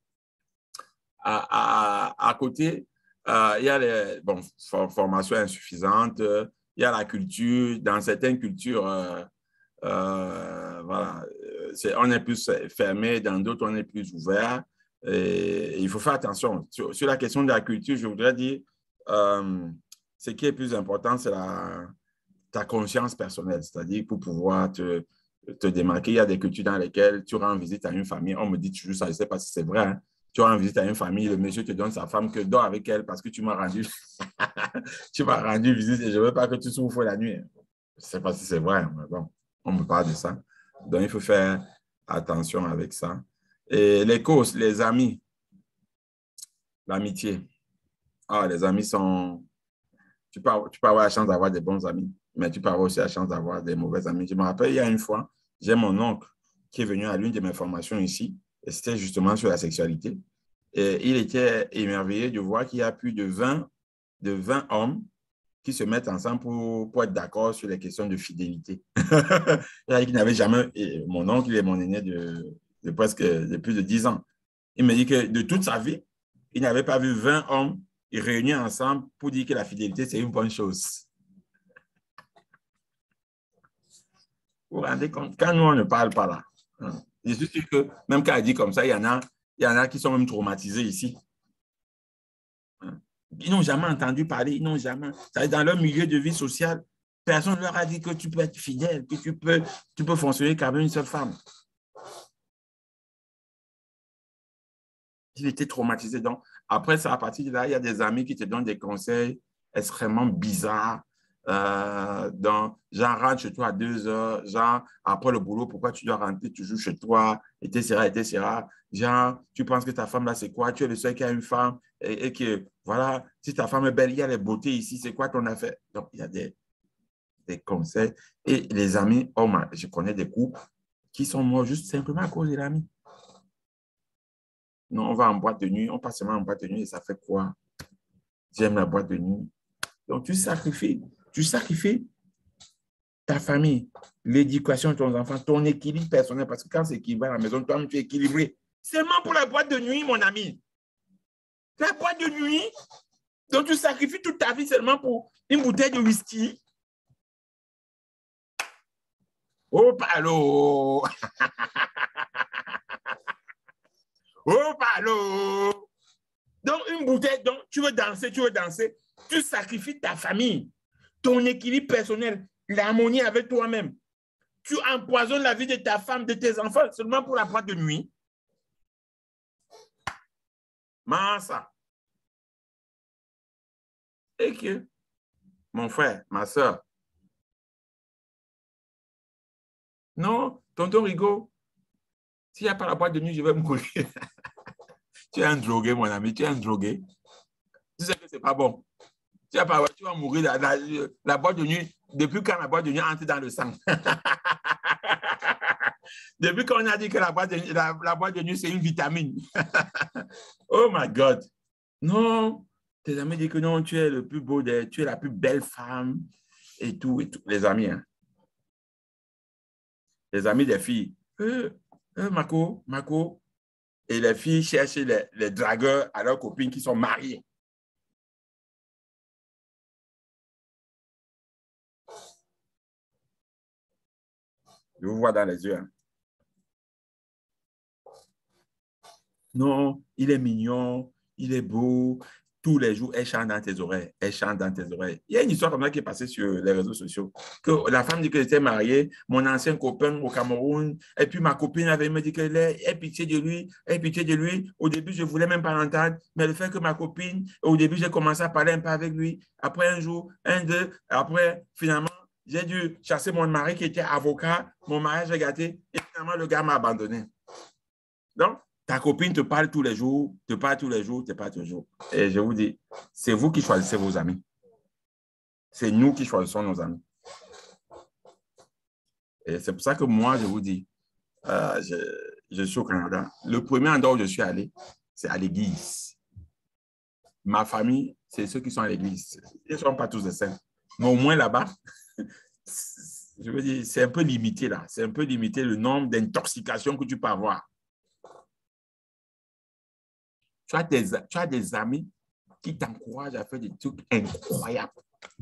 À, à, à côté, euh, il y a les bon, formations insuffisantes, euh, il y a la culture. Dans certaines cultures, euh, euh, voilà, c'est, on est plus fermé, dans d'autres, on est plus ouvert. Et, et il faut faire attention. Sur, sur la question de la culture, je voudrais dire, euh, ce qui est plus important, c'est la, ta conscience personnelle, c'est-à-dire pour pouvoir te, te démarquer. Il y a des cultures dans lesquelles tu rends visite à une famille. On me dit toujours ça, je ne sais pas si c'est vrai. Hein. Tu rends visite à une famille, le monsieur te donne sa femme que dors avec elle parce que tu m'as rendu, tu m'as rendu visite et je ne veux pas que tu souffres la nuit. Je ne sais pas si c'est vrai, mais bon, on me parle de ça. Donc, il faut faire attention avec ça. Et les causes, les amis, l'amitié. Ah, les amis sont... Tu peux, tu peux avoir la chance d'avoir des bons amis, mais tu peux avoir aussi la chance d'avoir des mauvais amis. Je me rappelle, il y a une fois, j'ai mon oncle qui est venu à l'une de mes formations ici, et c'était justement sur la sexualité. Et il était émerveillé de voir qu'il y a plus de vingt, de vingt hommes qui se mettent ensemble pour, pour être d'accord sur les questions de fidélité. Il n'avait jamais... Et mon oncle, il est mon aîné de, de presque de plus de dix ans. Il me dit que de toute sa vie, il n'avait pas vu vingt hommes réunis ensemble pour dire que la fidélité, c'est une bonne chose. Vous vous rendez compte? Quand nous, on ne parle pas là, hein, je suis sûr que même quand elle dit comme ça, il y en a, il y en a qui sont même traumatisés ici. Hein. Ils n'ont jamais entendu parler, ils n'ont jamais... Dans leur milieu de vie sociale, personne ne leur a dit que tu peux être fidèle, que tu peux, tu peux fonctionner qu'avec une seule femme. Il était traumatisé. Donc, après ça, à partir de là, il y a des amis qui te donnent des conseils extrêmement bizarres. Euh, donc, genre, rentre chez toi à deux heures. Genre, après le boulot, pourquoi tu dois rentrer toujours chez toi, et cetera, et cetera. Genre, tu penses que ta femme là, c'est quoi? Tu es le seul qui a une femme et, et que, voilà, si ta femme est belle, il y a les beautés ici, c'est quoi ton affaire? Donc, il y a des, des conseils. Et les amis, oh, man, je connais des couples qui sont morts juste simplement à cause de l'ami. Non, on va en boîte de nuit, on passe seulement en boîte de nuit et ça fait quoi? J'aime la boîte de nuit. Donc, tu sacrifies, tu sacrifies ta famille, l'éducation de ton enfant, ton équilibre personnel, parce que quand c'est équilibré à la maison, toi-même, tu es équilibré. Seulement pour la boîte de nuit, mon ami. La boîte de nuit, donc tu sacrifies toute ta vie seulement pour une bouteille de whisky. Oh, palo! Oh, palo! Donc, une bouteille, donc tu veux danser, tu veux danser, tu sacrifies ta famille, ton équilibre personnel, l'harmonie avec toi-même. tu empoisonnes la vie de ta femme, de tes enfants, seulement pour la boîte de nuit. Massa. Et que, mon frère, ma soeur, non, tonton Rigaud, s'il n'y a pas la boîte de nuit, je vais mourir. Tu es un drogué, mon ami, tu es un drogué. Tu sais que ce n'est pas bon. Tu vas, pas, tu vas mourir. La, la, la boîte de nuit, depuis quand la boîte de nuit entre dans le sang? Depuis qu'on a dit que la boîte de, la, la boîte de nuit, c'est une vitamine. Oh my God. Non, tes amis disent que non, tu es le plus beau, de, tu es la plus belle femme et tout, et tout. Les amis, hein. Les amis des filles. Euh, euh, Marco, Marco. Et les filles cherchent les, les dragueurs à leurs copines qui sont mariées. Je vous vois dans les yeux. Hein. Non, il est mignon, il est beau. Tous les jours, elle chante dans tes oreilles. Elle chante dans tes oreilles. Il y a une histoire comme ça qui est passée sur les réseaux sociaux. Que la femme dit qu'elle était mariée, mon ancien copain au Cameroun, et puis ma copine avait me dit qu'elle ait pitié de lui, ait pitié de lui. Au début, je ne voulais même pas l'entendre, mais le fait que ma copine, au début, j'ai commencé à parler un peu avec lui. Après un jour, un, deux, après, finalement, j'ai dû chasser mon mari qui était avocat. Mon mariage est gâté. Et finalement, le gars m'a abandonné. Donc, ta copine te parle tous les jours, te parle tous les jours, te parle toujours. Et je vous dis, c'est vous qui choisissez vos amis. C'est nous qui choisissons nos amis. Et c'est pour ça que moi, je vous dis, euh, je, je suis au Canada. Le premier endroit où je suis allé, c'est à l'église. Ma famille, c'est ceux qui sont à l'église. Ils ne sont pas tous des saints. Mais au moins là-bas, je veux dire, c'est un peu limité là. C'est un peu limité le nombre d'intoxications que tu peux avoir. Tu as, des, tu as des amis qui t'encouragent à faire des trucs incroyables.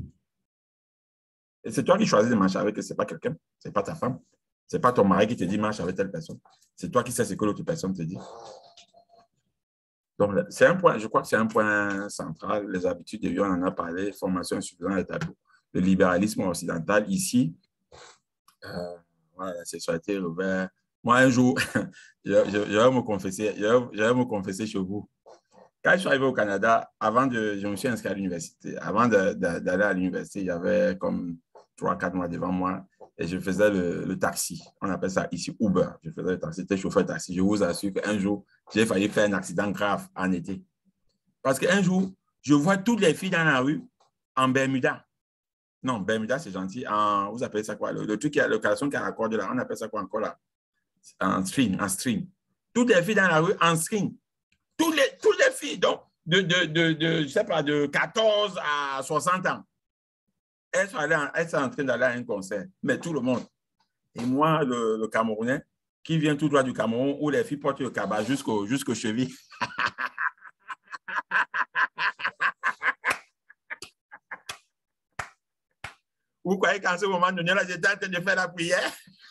Et c'est toi qui choisis de marcher avec eux, ce n'est pas quelqu'un, ce n'est pas ta femme, ce n'est pas ton mari qui te dit marche avec telle personne. C'est toi qui sais ce que l'autre personne te dit. Donc, c'est un point, je crois que c'est un point central. Les habitudes de vie, on en a parlé, formation insuffisante et tabou. Le libéralisme occidental, ici, euh, voilà, la sexualité est ouverte. Moi, un jour, je, je, je, vais me confesser, je, vais, je vais me confesser chez vous. Quand je suis arrivé au Canada, avant de, je me suis inscrit à l'université. Avant d'aller à l'université, il y avait comme trois, quatre mois devant moi et je faisais le, le taxi. On appelle ça ici Uber. Je faisais le taxi, j'étais chauffeur de taxi. Je vous assure qu'un jour, j'ai failli faire un accident grave en été. Parce qu'un jour, je vois toutes les filles dans la rue en Bermuda. Non, Bermuda, c'est gentil. En, vous appelez ça quoi? Le, le truc, qui a, le caleçon qui a la corde là, on appelle ça quoi encore là? En string, en string. Toutes les filles dans la rue en string. Toutes les, toutes les filles, donc, de, de, de, de, je sais pas, de quatorze à soixante ans, elles sont, allées en, elles sont en train d'aller à un concert, mais tout le monde. Et moi, le, le Camerounais, qui vient tout droit du Cameroun, où les filles portent le cabas jusqu'aux jusqu'aux chevilles. Vous croyez qu'en ce moment donné, là, j'étais en train de faire la prière?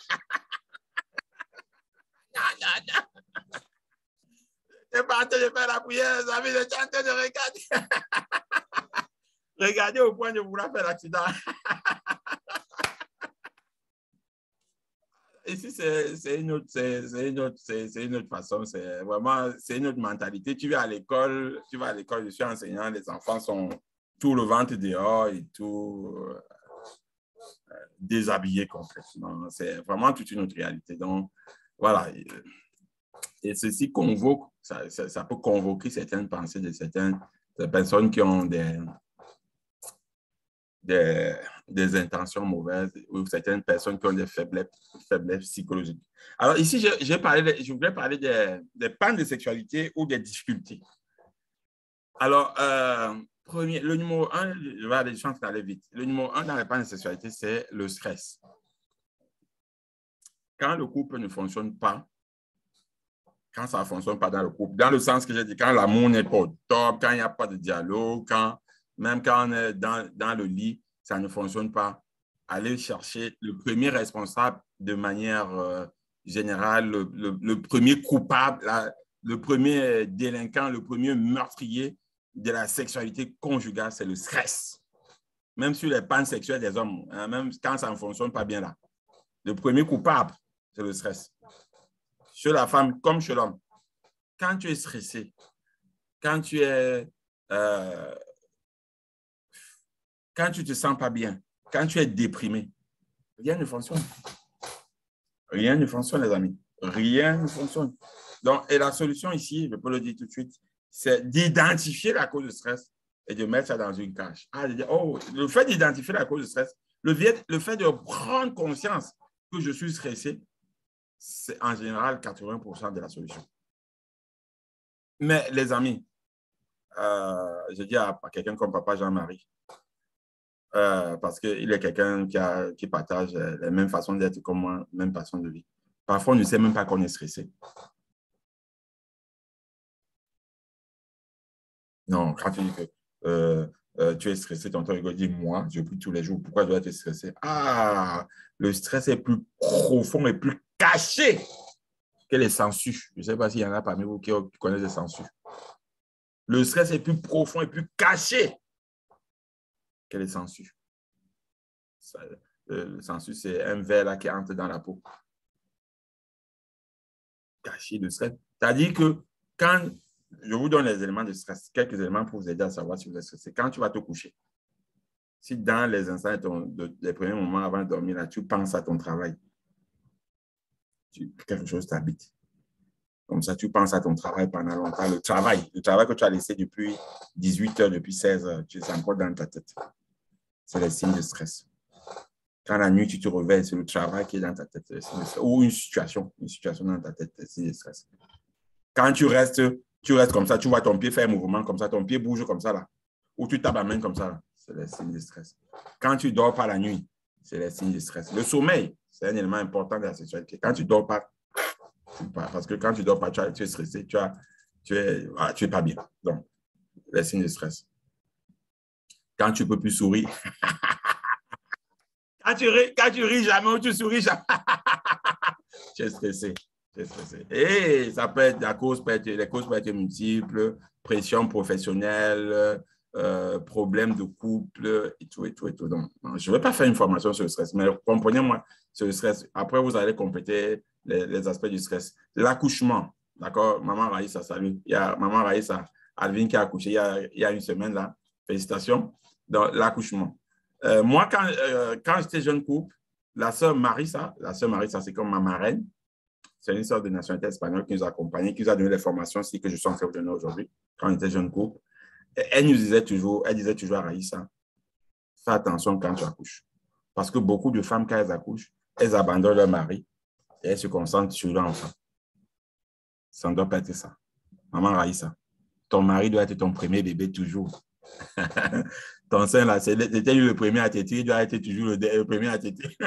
Non, non, non. Je n'étais pas en train de faire la prière, les amis, j'étais en train de regarder. Regardez au point de vouloir faire l'accident. Ici, c'est une, une, une autre façon, c'est vraiment c'est une autre mentalité. Tu vas à l'école, tu vas à l'école, je suis enseignant, les enfants sont tout le ventre dehors et tout, euh, déshabillés complètement. C'est vraiment toute une autre réalité. Donc, voilà. Et ceci convoque, ça, ça, ça peut convoquer certaines pensées de certaines des personnes qui ont des, des, des intentions mauvaises ou certaines personnes qui ont des faiblesses, faiblesses psychologiques. Alors ici, je, je, parler, je voudrais parler des, des pannes de sexualité ou des difficultés. Alors, euh, premier, le numéro un, je vais aller, je suis en train d'aller vite. Le numéro un dans les pannes de sexualité, c'est le stress. Quand le couple ne fonctionne pas, quand ça ne fonctionne pas dans le couple, dans le sens que j'ai dit, quand l'amour n'est pas au top, quand il n'y a pas de dialogue, quand, même quand on est dans, dans le lit, ça ne fonctionne pas, allez chercher le premier responsable de manière euh, générale, le, le, le premier coupable, la, le premier délinquant, le premier meurtrier de la sexualité conjugale, c'est le stress. Même sur les pannes sexuelles des hommes, hein, même quand ça ne fonctionne pas bien là. Le premier coupable, c'est le stress. Chez la femme comme chez l'homme. Quand tu es stressé, quand tu es... Euh, quand tu ne te sens pas bien, quand tu es déprimé, rien ne fonctionne. Rien ne fonctionne, les amis. Rien ne fonctionne. Donc, et la solution ici, je peux le dire tout de suite, c'est d'identifier la cause de stress et de mettre ça dans une cage. Ah, de dire, oh, le fait d'identifier la cause de stress, le, le fait de prendre conscience que je suis stressé, c'est en général quatre-vingts pour cent de la solution. Mais les amis, euh, je dis à, à quelqu'un comme Papa Jean-Marie, euh, parce qu'il est quelqu'un qui, qui partage les mêmes façons d'être comme moi, même façon de vivre. Parfois, on ne sait même pas qu'on est stressé. Non, quand tu dis que euh, euh, tu es stressé, ton ego dit, moi, je prie tous les jours, pourquoi je dois être stressé? Ah, le stress est plus profond et plus caché que les sangsues. Je ne sais pas s'il y en a parmi vous qui connaissent les sangsues. Le stress est plus profond et plus caché que les sangsues. Ça, le sensu, c'est un verre là, qui entre dans la peau. Caché de stress. C'est-à-dire que quand je vous donne les éléments de stress, quelques éléments pour vous aider à savoir si vous êtes stressé, quand tu vas te coucher, si dans les instants de ton, de, des premiers moments avant de dormir, là, tu penses à ton travail, tu, quelque chose t'habite. Comme ça, tu penses à ton travail pendant longtemps. Le travail, le travail que tu as laissé depuis dix-huit heures, depuis seize heures, tu es encore dans ta tête. C'est les signes de stress. Quand la nuit, tu te réveilles, c'est le travail qui est dans ta tête. Ou une situation, une situation dans ta tête, c'est le stress. Quand tu restes, tu restes comme ça, tu vois ton pied faire un mouvement comme ça, ton pied bouge comme ça, là. Ou tu tapes la main comme ça, c'est le signe de stress. Quand tu ne dors pas la nuit, c'est le signe de stress. Le sommeil, c'est un élément important de la sexualité. Quand tu ne dors pas, tu pas, parce que quand tu ne dors pas, tu, as, tu es stressé, tu n'es tu es, ah, tu es pas bien. Donc, les signes de stress. Quand tu ne peux plus sourire, Quand tu, ris, quand tu ris jamais ou tu souris jamais, tu es stressé. Tu es stressé. Et ça peut être, la cause peut être, les causes peuvent être multiples, pression professionnelle, euh, problème de couple, et tout, et tout, et tout. Donc, je ne vais pas faire une formation sur le stress, mais comprenez-moi sur le stress. Après, vous allez compléter les, les aspects du stress. L'accouchement, d'accord? Maman Raïssa, salut. Il y a Maman Raïssa, Alvin qui a accouché il y a, il y a une semaine, là. Félicitations. Donc, l'accouchement. Euh, moi, quand, euh, quand j'étais jeune couple, la sœur Marissa, la sœur Marissa, c'est comme ma marraine, c'est une sœur de nationalité espagnole qui nous a accompagnés, qui nous a donné les formations aussi que je suis en train de donner aujourd'hui, quand on était jeune couple. Et elle nous disait toujours, elle disait toujours à Raïssa, fais attention quand tu accouches. Parce que beaucoup de femmes, quand elles accouchent, elles abandonnent leur mari et elles se concentrent sur leur enfant. Ça ne doit pas être ça. Maman Raïssa, ton mari doit être ton premier bébé toujours. Ton sein, là, c'était lui le premier à téter, il doit être toujours le, le premier à téter.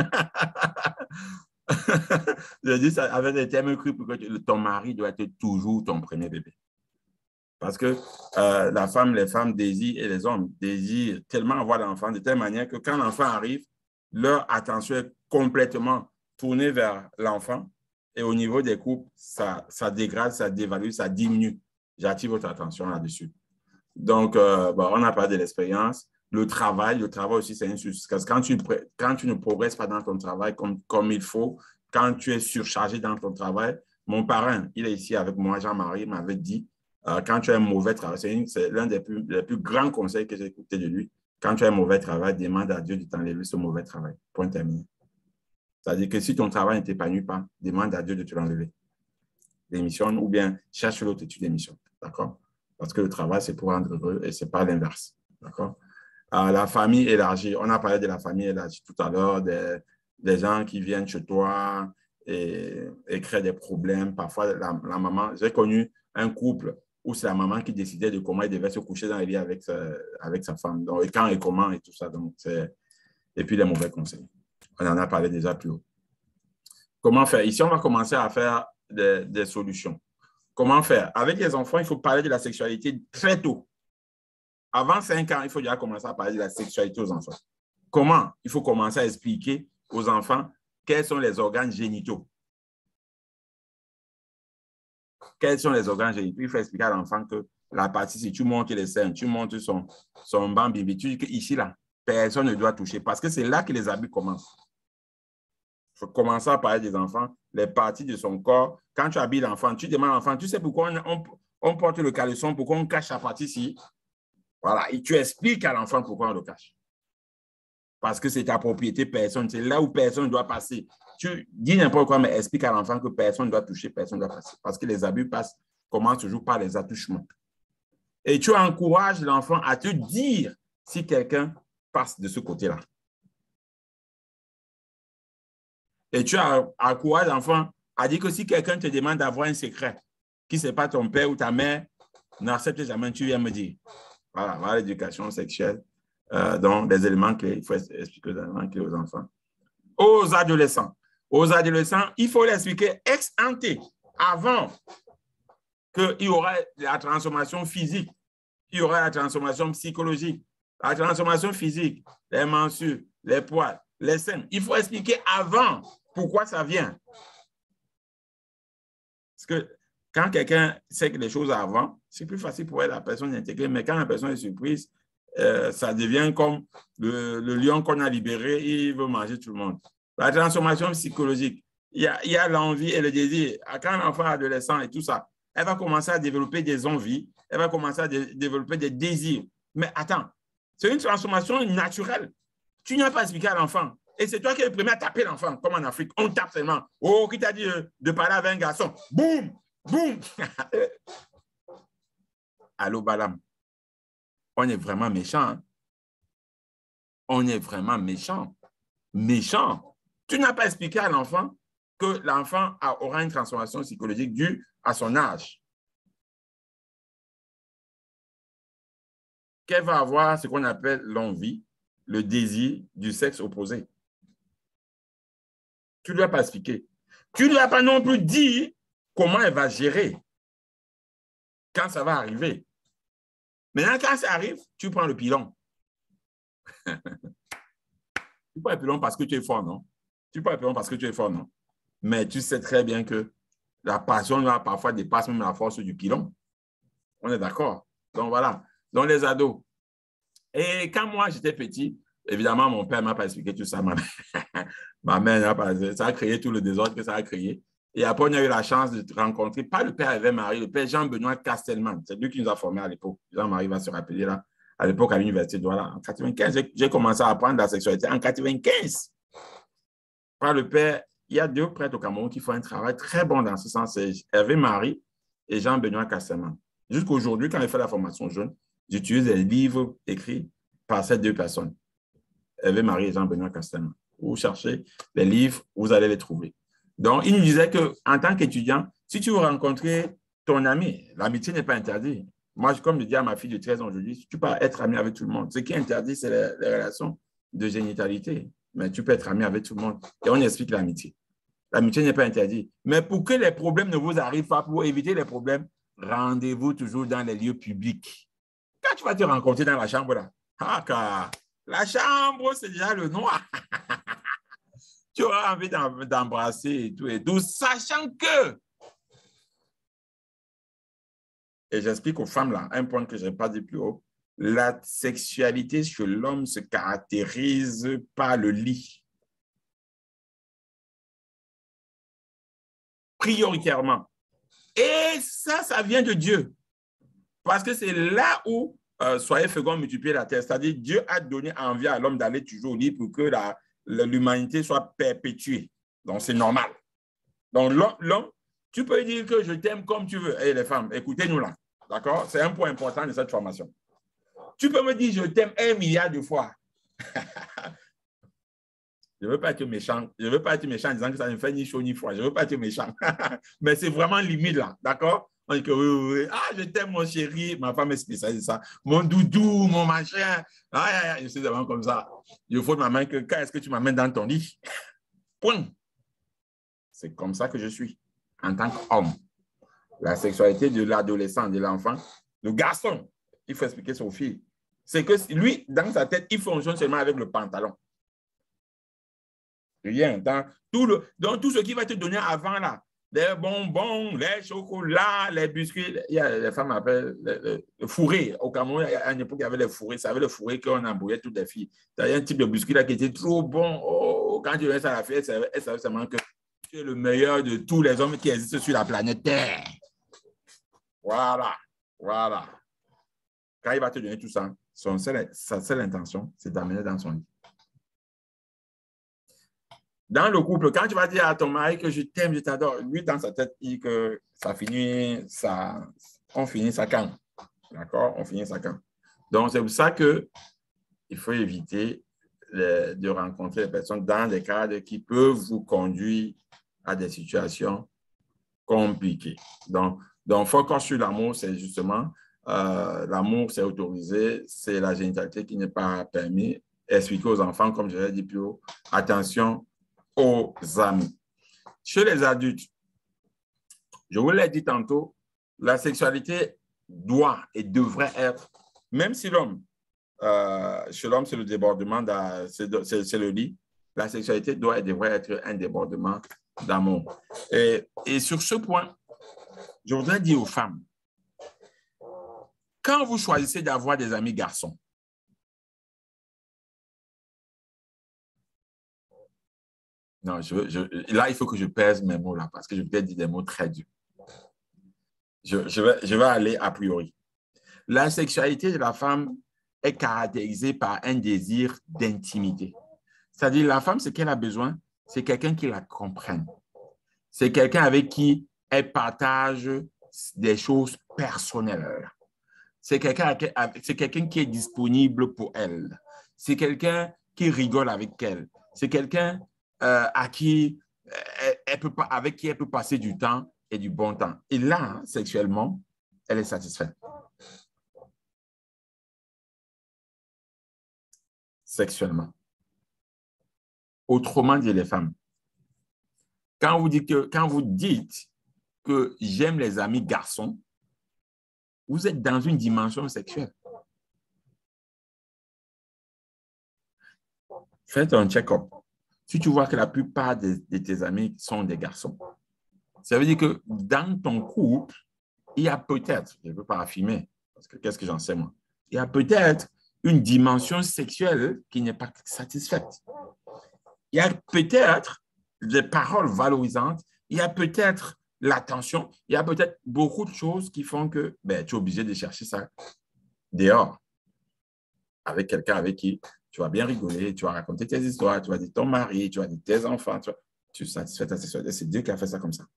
Je dis ça avec des termes crus pour que ton mari doit être toujours ton premier bébé. Parce que euh, la femme, les femmes désirent et les hommes désirent tellement avoir l'enfant de telle manière que quand l'enfant arrive, leur attention est complètement tournée vers l'enfant. Et au niveau des couples, ça, ça dégrade, ça dévalue, ça diminue. J'attire votre attention là-dessus. Donc, euh, bon, on a parlé de l'expérience. Le travail, le travail aussi, c'est une chose. Quand tu, quand tu ne progresses pas dans ton travail comme, comme il faut, quand tu es surchargé dans ton travail, mon parrain, il est ici avec moi, Jean-Marie, m'avait dit, euh, quand tu as un mauvais travail, c'est l'un des plus, des plus grands conseils que j'ai écouté de lui. Quand tu as un mauvais travail, demande à Dieu de t'enlever ce mauvais travail. Point terminé. C'est-à-dire que si ton travail ne t'épanouit pas, demande à Dieu de te l'enlever. Démissionne ou bien cherche l'autre et tu démissionnes. D'accord? Parce que le travail, c'est pour rendre heureux et ce n'est pas l'inverse. D'accord? Euh, la famille élargie. On a parlé de la famille élargie tout à l'heure, des, des gens qui viennent chez toi et, et créent des problèmes. Parfois, la, la maman, j'ai connu un couple où c'est la maman qui décidait de comment elle devait se coucher dans le lit avec sa, avec sa femme. Donc, et quand et comment et tout ça. Donc, et puis, les mauvais conseils. On en a parlé déjà plus haut. Comment faire? Ici, on va commencer à faire des, des solutions. Comment faire? Avec les enfants, il faut parler de la sexualité très tôt. Avant cinq ans, il faut déjà commencer à parler de la sexualité aux enfants. Comment? Il faut commencer à expliquer aux enfants quels sont les organes génitaux. Quels sont les organes génitaux? Il faut expliquer à l'enfant que la partie, si tu montes les seins, tu montes son, son bambi, tu dis qu'ici, là, personne ne doit toucher parce que c'est là que les abus commencent. faut commencer à parler des enfants, les parties de son corps. Quand tu habilles l'enfant, tu demandes à l'enfant, tu sais pourquoi on, on, on porte le caleçon, pourquoi on cache la partie-ci? Voilà, et tu expliques à l'enfant pourquoi on le cache. Parce que c'est ta propriété, personne. C'est là où personne ne doit passer. Tu dis n'importe quoi, mais explique à l'enfant que personne ne doit toucher, personne ne doit passer. Parce que les abus passent, commencent toujours par les attouchements. Et tu encourages l'enfant à te dire si quelqu'un passe de ce côté-là. Et tu encourages l'enfant à dire que si quelqu'un te demande d'avoir un secret, qui ce n'est pas ton père ou ta mère, n'accepte jamais, tu viens me dire. Voilà, voilà l'éducation sexuelle. Euh, donc, des éléments clés, il faut expliquer aux éléments clés aux enfants. Aux adolescents. Aux adolescents, il faut l'expliquer ex ante, avant qu'il y aura la transformation physique, il y aura la transformation psychologique, la transformation physique, les mensues, les poils, les seins. Il faut expliquer avant pourquoi ça vient. Parce que quand quelqu'un sait que les choses avant, c'est plus facile pour la personne d'intégrer, mais quand la personne est surprise, euh, ça devient comme le, le lion qu'on a libéré, il veut manger tout le monde. La transformation psychologique, il y a, il y a l'envie et le désir. Quand l'enfant est adolescent et tout ça, elle va commencer à développer des envies, elle va commencer à dé développer des désirs. Mais attends, c'est une transformation naturelle. Tu n'as pas expliqué à l'enfant. Et c'est toi qui es le premier à taper l'enfant, comme en Afrique. On tape seulement. Oh, qui t'a dit de, de parler avec un garçon? Boum! Boum! Allô, Balam. On est vraiment méchant. Hein? On est vraiment méchant. Méchant. Tu n'as pas expliqué à l'enfant que l'enfant aura une transformation psychologique due à son âge. Qu'elle va avoir ce qu'on appelle l'envie, le désir du sexe opposé. Tu ne lui as pas expliqué. Tu ne lui as pas non plus dit comment elle va gérer quand ça va arriver. Maintenant, quand ça arrive, tu prends le pilon. Tu prends le pilon parce que tu es fort, non? Tu prends le pilon parce que tu es fort, non? Mais tu sais très bien que la passion là, parfois dépasse même la force du pilon. On est d'accord? Donc voilà. Donc les ados. Et quand moi j'étais petit, évidemment, mon père ne m'a pas expliqué tout ça. Ma mère, ma mère n'a pas. Ça a créé tout le désordre que ça a créé. Et après, on a eu la chance de rencontrer, pas le père Hervé-Marie, le père Jean-Benoît Castelman. C'est lui qui nous a formés à l'époque. Jean-Marie va se rappeler là, à l'époque à l'université de Douala. En quatre-vingt-quinze, j'ai commencé à apprendre la sexualité en quatre-vingt-quinze. Par le père, il y a deux prêtres au Cameroun qui font un travail très bon dans ce sens. C'est Hervé-Marie et Jean-Benoît Castelman. Jusqu'aujourd'hui, quand je fais la formation jeune, j'utilise les livres écrits par ces deux personnes, Hervé-Marie et Jean-Benoît Castelman. Vous cherchez les livres, vous allez les trouver. Donc, il nous disait qu'en tant qu'étudiant, si tu veux rencontrer ton ami, l'amitié n'est pas interdite. Moi, comme je dis à ma fille de treize ans aujourd'hui, tu peux être ami avec tout le monde. Ce qui est interdit, c'est les, les relations de génitalité. Mais tu peux être ami avec tout le monde. Et on explique l'amitié. L'amitié n'est pas interdite. Mais pour que les problèmes ne vous arrivent pas, pour éviter les problèmes, rendez-vous toujours dans les lieux publics. Quand tu vas te rencontrer dans la chambre, là, ah, car la chambre, c'est déjà le noir. Tu auras envie d'embrasser et tout, et tout, sachant que, et j'explique aux femmes là, un point que je n'ai pas dit plus haut, la sexualité chez l'homme se caractérise par le lit. Prioritairement. Et ça, ça vient de Dieu. Parce que c'est là où, euh, soyez féconds, multipliez la terre. C'est-à-dire, Dieu a donné envie à l'homme d'aller toujours au lit pour que la l'humanité soit perpétuée. Donc, c'est normal. Donc, l'homme, tu peux dire que je t'aime comme tu veux. Et les femmes, écoutez-nous là. D'accord? C'est un point important de cette formation. Tu peux me dire je t'aime un milliard de fois. Je ne veux pas être méchant. Je ne veux pas être méchant en disant que ça ne fait ni chaud ni froid. Je ne veux pas être méchant. Mais c'est vraiment limite là. D'accord? On dit que oui, oui, oui. Ah, je t'aime, mon chéri. Ma femme est spécialiste ça. Mon doudou, mon machin. Ah, ah, ah, je suis vraiment comme ça. Il faut de ma main que quand est-ce que tu m'amènes dans ton lit? Point. C'est comme ça que je suis, en tant qu'homme. La sexualité de l'adolescent, de l'enfant, le garçon, il faut expliquer ça aux filles. C'est que lui, dans sa tête, il fonctionne seulement avec le pantalon. Rien. Dans tout, le, dans tout ce qui va te donner avant là, les bonbons, les chocolats, les biscuits. Il y a, les femmes appellent le, le, le fourré. Au Cameroun, à une époque, il y avait les fourrés. Ça avait le fourré qu'on embrouillait toutes les filles. Il y a un type de biscuit là qui était trop bon. Oh, oh, quand tu viens à la fille, elle savait seulement que tu es le meilleur de tous les hommes qui existent sur la planète Terre. Voilà, voilà. Quand il va te donner tout ça, son seul, sa seule intention, c'est d'amener dans son lit. Dans le couple, quand tu vas dire à ton mari que je t'aime, je t'adore, lui, dans sa tête, il dit que ça finit, ça, on finit ça quand? D'accord? On finit ça quand? Donc, c'est pour ça qu'il faut éviter les, de rencontrer les personnes dans des cadres qui peuvent vous conduire à des situations compliquées. Donc, donc focus sur l'amour, c'est justement, euh, l'amour, c'est autorisé, c'est la génitalité qui n'est pas permis. Expliquer aux enfants, comme je l'ai dit plus haut, attention aux amis. Chez les adultes, je vous l'ai dit tantôt, la sexualité doit et devrait être, même si l'homme, euh, chez l'homme, c'est le débordement, c'est le lit, la sexualité doit et devrait être un débordement d'amour. Et, et sur ce point, je voudrais dire aux femmes, quand vous choisissez d'avoir des amis garçons, non, je, je, là, il faut que je pèse mes mots là, parce que je vais dire des mots très durs. Je, je, vais, je vais aller a priori. La sexualité de la femme est caractérisée par un désir d'intimité. C'est-à-dire, la femme, ce qu'elle a besoin, c'est quelqu'un qui la comprenne. C'est quelqu'un avec qui elle partage des choses personnelles. C'est quelqu'un c'est quelqu'un qui est disponible pour elle. C'est quelqu'un qui rigole avec elle. C'est quelqu'un euh, à qui elle, elle peut, avec qui elle peut passer du temps et du bon temps. Et là, sexuellement, elle est satisfaite. Sexuellement. Autrement dit, les femmes, quand vous dites que, quand vous dites que j'aime les amis garçons, vous êtes dans une dimension sexuelle. Faites un check-up. Si tu vois que la plupart de, de tes amis sont des garçons, ça veut dire que dans ton couple, il y a peut-être, je ne veux pas affirmer, parce que qu'est-ce que j'en sais moi, il y a peut-être une dimension sexuelle qui n'est pas satisfaite. Il y a peut-être des paroles valorisantes, il y a peut-être l'attention, il y a peut-être beaucoup de choses qui font que ben, tu es obligé de chercher ça dehors, avec quelqu'un avec qui tu vas bien rigoler, tu vas raconter tes histoires, tu vas dire ton mari, tu vas dire tes enfants, tu, vas, tu satisfais ta sexualité. C'est Dieu qui a fait ça comme ça.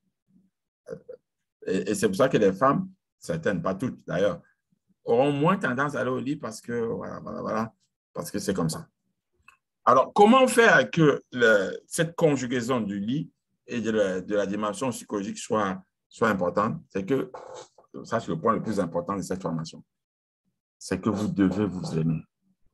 Et, et c'est pour ça que les femmes, certaines, pas toutes d'ailleurs, auront moins tendance à aller au lit parce que, voilà, voilà, voilà, parce que c'est comme ça. Alors, comment faire que le, cette conjugaison du lit et de la, de la dimension psychologique soit, soit importante? C'est que, ça c'est le point le plus important de cette formation, c'est que vous devez vous aimer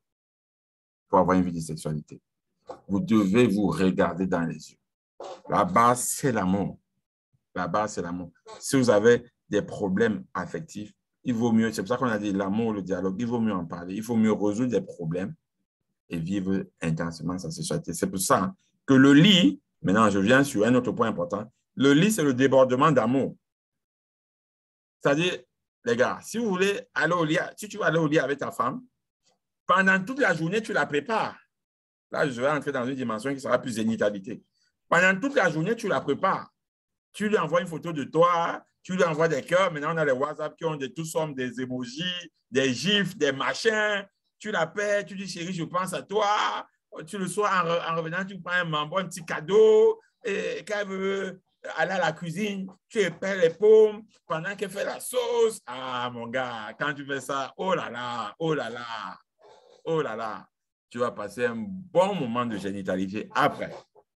pour avoir une vie de sexualité. Vous devez vous regarder dans les yeux. La base, c'est l'amour. La base, c'est l'amour. Si vous avez des problèmes affectifs, il vaut mieux, c'est pour ça qu'on a dit l'amour, le dialogue, il vaut mieux en parler, il faut mieux résoudre des problèmes et vivre intensément sa sexualité. C'est pour ça que le lit, maintenant je viens sur un autre point important, le lit, c'est le débordement d'amour. C'est-à-dire, les gars, si vous voulez aller au lit, si tu vas aller au lit avec ta femme, pendant toute la journée, tu la prépares. Là, je vais entrer dans une dimension qui sera plus zénitalité. Pendant toute la journée, tu la prépares. Tu lui envoies une photo de toi, tu lui envoies des cœurs. Maintenant, on a les WhatsApp qui ont de toutes sortes, des emojis, des gifs, des machins. Tu l'appelles, tu dis, chérie, je pense à toi. Tu le sois, en, en revenant, tu prends un mambo, un petit cadeau. Et quand elle veut aller à la cuisine, tu épelles les paumes pendant qu'elle fait la sauce. Ah, mon gars, quand tu fais ça, oh là là, oh là là, oh là là, tu vas passer un bon moment de génitalité après.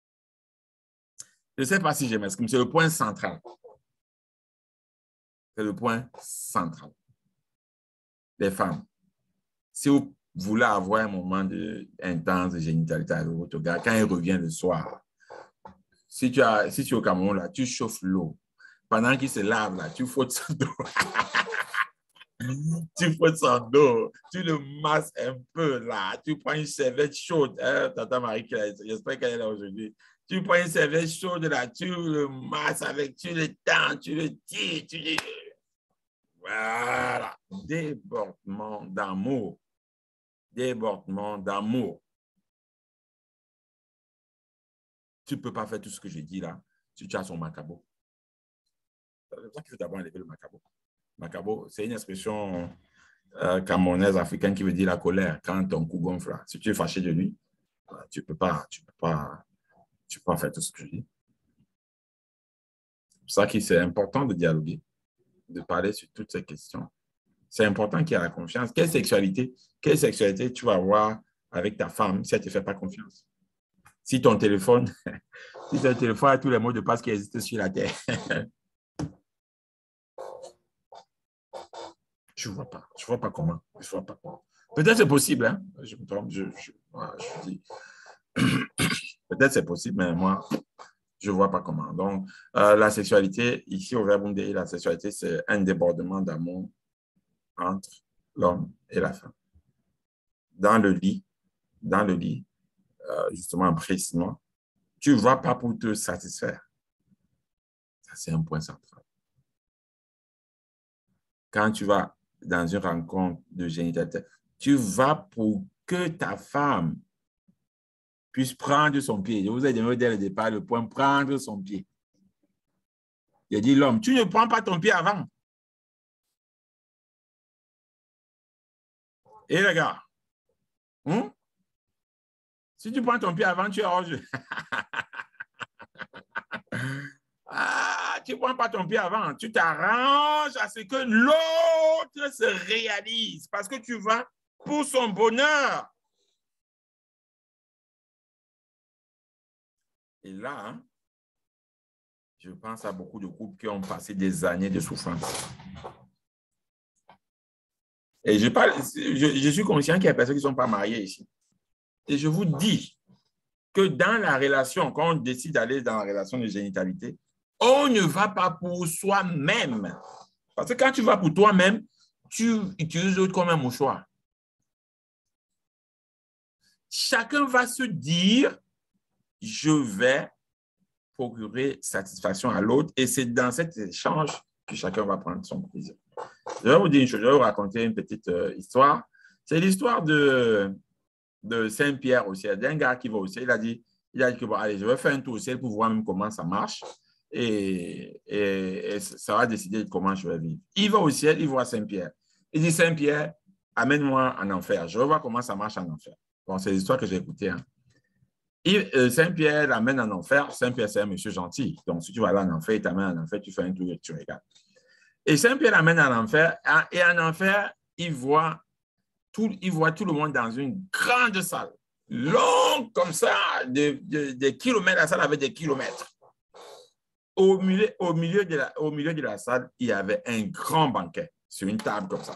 Je ne sais pas si je m'exprime, c'est le point central. C'est le point central. Les femmes, si vous voulez avoir un moment de, intense de génitalité avec votre gars, quand il revient le soir, si tu, as, si tu es au Cameroun, là, tu chauffes l'eau. Pendant qu'il se lave, là, tu frottes son dos. Tu frottes son dos, tu le masses un peu, là. Tu prends une serviette chaude. Hein, Tata Marie, j'espère qu'elle est là aujourd'hui. Tu prends une serviette chaude, là, tu le masses avec, tu le tends, tu le tires, tu le... Voilà. Débordement d'amour. Débordement d'amour. tu ne peux pas faire tout ce que je dis là si tu as son macabo. C'est pour ça qu'il faut d'abord enlever le macabo. Macabo, c'est une expression euh, camerounaise africaine qui veut dire la colère. Quand ton cou gonfle, là, si tu es fâché de lui, tu ne peux pas, tu peux pas, tu peux pas faire tout ce que je dis. C'est pour ça que c'est important de dialoguer, de parler sur toutes ces questions. C'est important qu'il y ait la confiance. Quelle sexualité, quelle sexualité tu vas avoir avec ta femme si elle ne te fait pas confiance? Si ton téléphone, si ton téléphone a tous les mots de passe qui existent sur la terre, je ne vois pas. Je ne vois pas comment. Je vois pas comment. Peut-être c'est possible, hein? Je me trompe, je, je, voilà, je dis. Peut-être c'est possible, mais moi, je ne vois pas comment. Donc, euh, la sexualité, ici au Verbe-Bundi, la sexualité, c'est un débordement d'amour entre l'homme et la femme. Dans le lit, dans le lit, euh, justement, précisément, tu ne vas pas pour te satisfaire. Ça, c'est un point central. Quand tu vas dans une rencontre de génitalité, tu vas pour que ta femme puisse prendre son pied. Je vous ai donné dès le départ le point prendre son pied. J'ai dit l'homme, tu ne prends pas ton pied avant. Et les gars, hein? Si tu prends ton pied avant, tu es hors jeu. Ah, tu ne prends pas ton pied avant. Tu t'arranges à ce que l'autre se réalise parce que tu vas pour son bonheur. Et là, hein, je pense à beaucoup de couples qui ont passé des années de souffrance. Et je, parle, je, je suis conscient qu'il y a des personnes qui ne sont pas mariées ici. Et je vous dis que dans la relation, quand on décide d'aller dans la relation de génitalité, on ne va pas pour soi-même. Parce que quand tu vas pour toi-même, tu utilises l'autre comme un mouchoir. Chacun va se dire, je vais procurer satisfaction à l'autre. Et c'est dans cet échange que chacun va prendre son plaisir. Je vais vous dire une chose, je vais vous raconter une petite euh, histoire. C'est l'histoire de, de Saint-Pierre au ciel, d'un gars qui va au ciel. Il a dit, il a dit que bon, allez, je vais faire un tour au ciel pour voir même comment ça marche. Et, et, et ça va décider de comment je vais vivre. Il va au ciel, il voit Saint-Pierre. Il dit, Saint-Pierre, amène-moi en enfer. Je veux voir comment ça marche en enfer. Bon, c'est l'histoire que j'ai écoutée. Hein. Euh, Saint-Pierre l'amène en enfer. Saint-Pierre, c'est un monsieur gentil. Donc, si tu vas là en enfer, il t'amène en enfer, tu fais un tour et tu regardes. Et Saint-Pierre l'amène en enfer. Et en enfer, il voit, tout, il voit tout le monde dans une grande salle. Longue comme ça, des de, de kilomètres. La salle avait des kilomètres. Au milieu, au, milieu de la, au milieu de la salle, il y avait un grand banquet sur une table comme ça.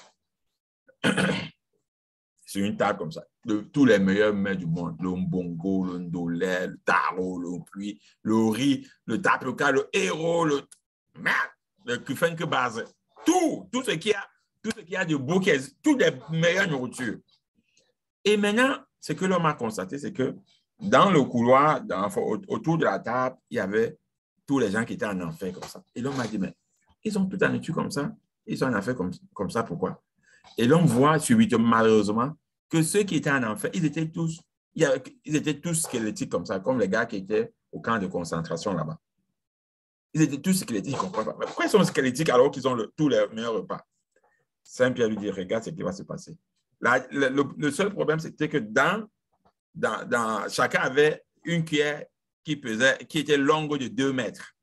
Sur une table comme ça. De tous les meilleurs mets du monde. Le mbongo, le ndolé, le taro, le cuit, le riz, le tapioca, le héros, le merde, le kufenke base. Tout, tout ce qu'il y a, tout ce qu'il y a de beau, toutes les meilleures nourritures. Et maintenant, ce que l'homme a constaté, c'est que dans le couloir, dans, autour de la table, il y avait tous les gens qui étaient en enfer comme ça. Et l'homme a dit, mais ils ont tout en étude comme ça. Ils sont en enfer comme, comme ça, pourquoi? Et l'homme voit subitement, malheureusement, que ceux qui étaient en enfer, ils étaient tous, ils étaient tous squelettiques comme ça, comme les gars qui étaient au camp de concentration là-bas. Ils étaient tous squelettiques, ils ne comprennent pas. Mais pourquoi ils sont squelettiques alors qu'ils ont le, tous les meilleurs repas? Saint-Pierre lui dit, regarde ce qui va se passer. Là, le, le, le seul problème, c'était que dans, dans, dans, chacun avait une cuillère qui pesait, qui était longue de deux mètres.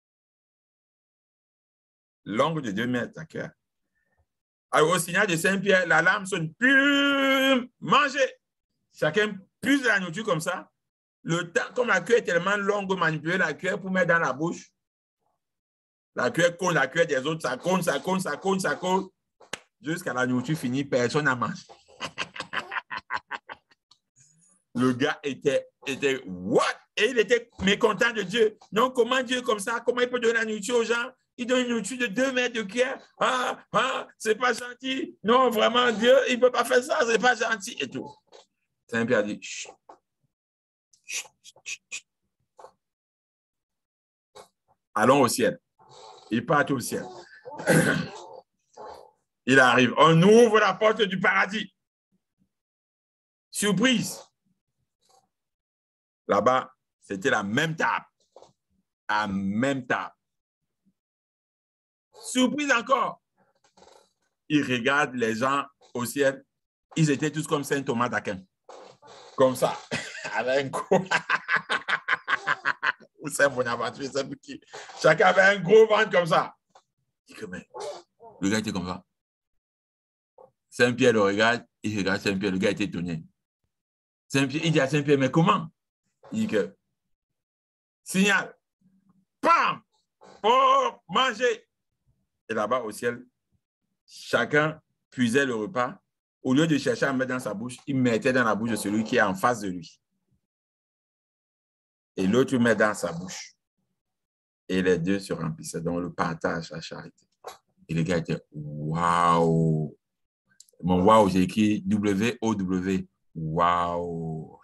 Longue de deux mètres, la cuillère. Alors, au signal de Saint-Pierre, l'alarme sonne, pum, mangez. Chacun puise la nourriture comme ça. Le temps, comme la cuillère est tellement longue, manipuler la cuillère pour mettre dans la bouche. La cuillère cogne, la cuillère des autres, ça cogne, ça cogne, ça cogne, ça cogne. Jusqu'à la nourriture finie, personne n'a mangé. Le gars était, était, what? Et il était mécontent de Dieu. Non, comment Dieu comme ça? Comment il peut donner la nourriture aux gens? Il donne une nourriture de deux mètres de cuillère. Ah, ah, c'est pas gentil. Non, vraiment, Dieu, il ne peut pas faire ça, c'est pas gentil. Et tout. Saint-Pierre dit, chut, chut, chut, chut. Allons au ciel. Il part au ciel. Il arrive. On ouvre la porte du paradis. Surprise. Là-bas, C'était la même table. La même table. Surprise encore. Il regarde les gens au ciel. Ils étaient tous comme Saint Thomas d'Aquin. Comme ça. Avec un gros... Ou Saint Bonaventure, c'est qui. Chacun avait un gros ventre comme ça. Il dit, mais le gars était comme ça. Saint-Pierre le regarde, il regarde Saint-Pierre, le gars était étonné. Saint-Pierre, il dit à Saint-Pierre, mais comment? Il dit que, signal, pam, pour manger. Et là-bas au ciel, chacun puisait le repas. Au lieu de chercher à mettre dans sa bouche, il mettait dans la bouche de celui qui est en face de lui. Et l'autre met dans sa bouche. Et les deux se remplissaient. Donc, le partage, la charité. Et le gars était, waouh! Mon waouh, j'ai écrit W O W. Waouh!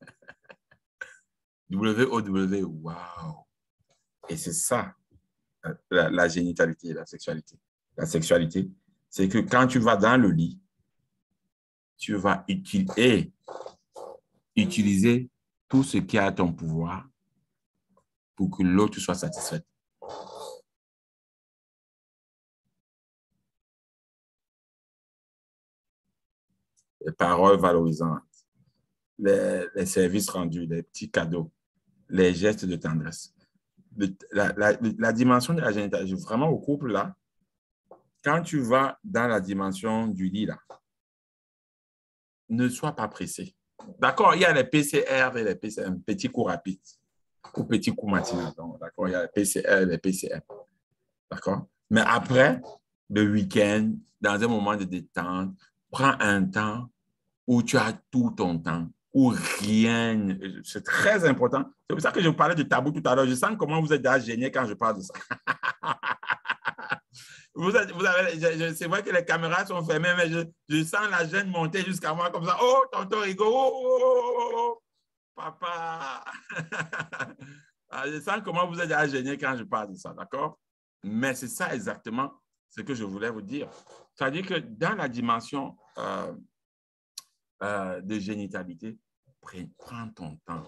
W O W, waouh! Et c'est ça, la, la génitalité, la sexualité. La sexualité, c'est que quand tu vas dans le lit, tu vas utiliser, utiliser tout ce qui est à ton pouvoir pour que l'autre soit satisfait. Les paroles valorisantes, les, les services rendus, les petits cadeaux, les gestes de tendresse. Le, la, la, la dimension de la génitalité, vraiment au couple là, quand tu vas dans la dimension du lit là, ne sois pas pressé. D'accord, il y a les P C R et les P C M, petits coups rapides ou petits coups matinaux. D'accord, il y a les P C R et les P C M. D'accord? Mais après, le week-end, dans un moment de détente, prends un temps où tu as tout ton temps, où rien, c'est très important. C'est pour ça que je vous parlais de tabou tout à l'heure. Je sens comment vous êtes déjà gêné quand je parle de ça. Vous êtes, vous avez, c'est vrai que les caméras sont fermées, mais je, je sens la gêne monter jusqu'à moi comme ça. Oh, tonton Rigo, oh, oh, oh, oh, oh, papa. Je sens comment vous êtes déjà gêné quand je parle de ça, d'accord? Mais c'est ça exactement ce que je voulais vous dire. C'est-à-dire que dans la dimension euh, euh, de génitalité, prends ton temps.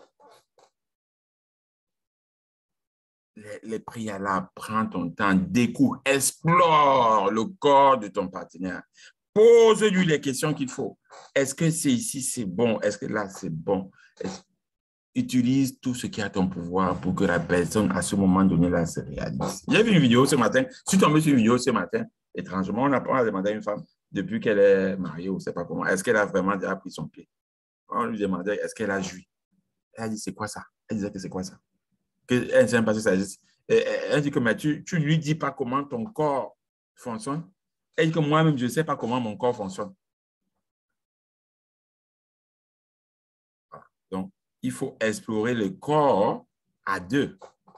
Les, les préalables, prends ton temps, découvre, explore le corps de ton partenaire. Pose-lui les questions qu'il faut. Est-ce que c'est ici, c'est bon? Est-ce que là, c'est bon? Utilise tout ce qui est à ton pouvoir pour que la personne, à ce moment donné, là, se réalise. J'ai vu une vidéo ce matin. Je suis tombé sur une vidéo ce matin. Étrangement, on a, on a demandé à une femme, depuis qu'elle est mariée, ou je ne sais pas comment, est-ce qu'elle a vraiment déjà pris son pied? On lui demandait, est-ce qu'elle a joui? Elle a dit, c'est quoi ça? Elle disait que c'est quoi ça? Elle ne sait pas si ça existe. Elle dit que mais tu ne lui dis pas comment ton corps fonctionne. Elle dit que moi-même, je ne sais pas comment mon corps fonctionne. Donc, il faut explorer le corps à deux.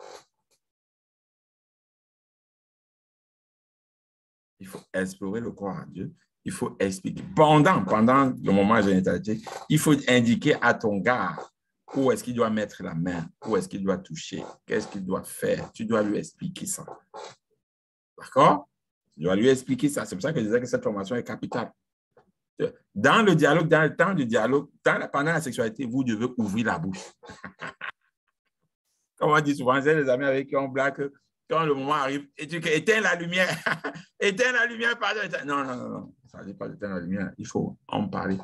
Il faut explorer le corps à deux. Il faut expliquer. Pendant, pendant le moment génitalité, il faut indiquer à ton gars où est-ce qu'il doit mettre la main, où est-ce qu'il doit toucher, qu'est-ce qu'il doit faire. Tu dois lui expliquer ça. D'accord? Tu dois lui expliquer ça. C'est pour ça que je disais que cette formation est capitale. Dans le dialogue, dans le temps du dialogue, dans la, pendant la sexualité, vous devez ouvrir la bouche. Comme on dit souvent, c'est les amis avec qui on blague, quand le moment arrive, et tu dis éteins la lumière, éteins la lumière, pardon. Éteins. Non, non, non, non, ça ne dit pas d'éteindre la lumière, il faut en parler.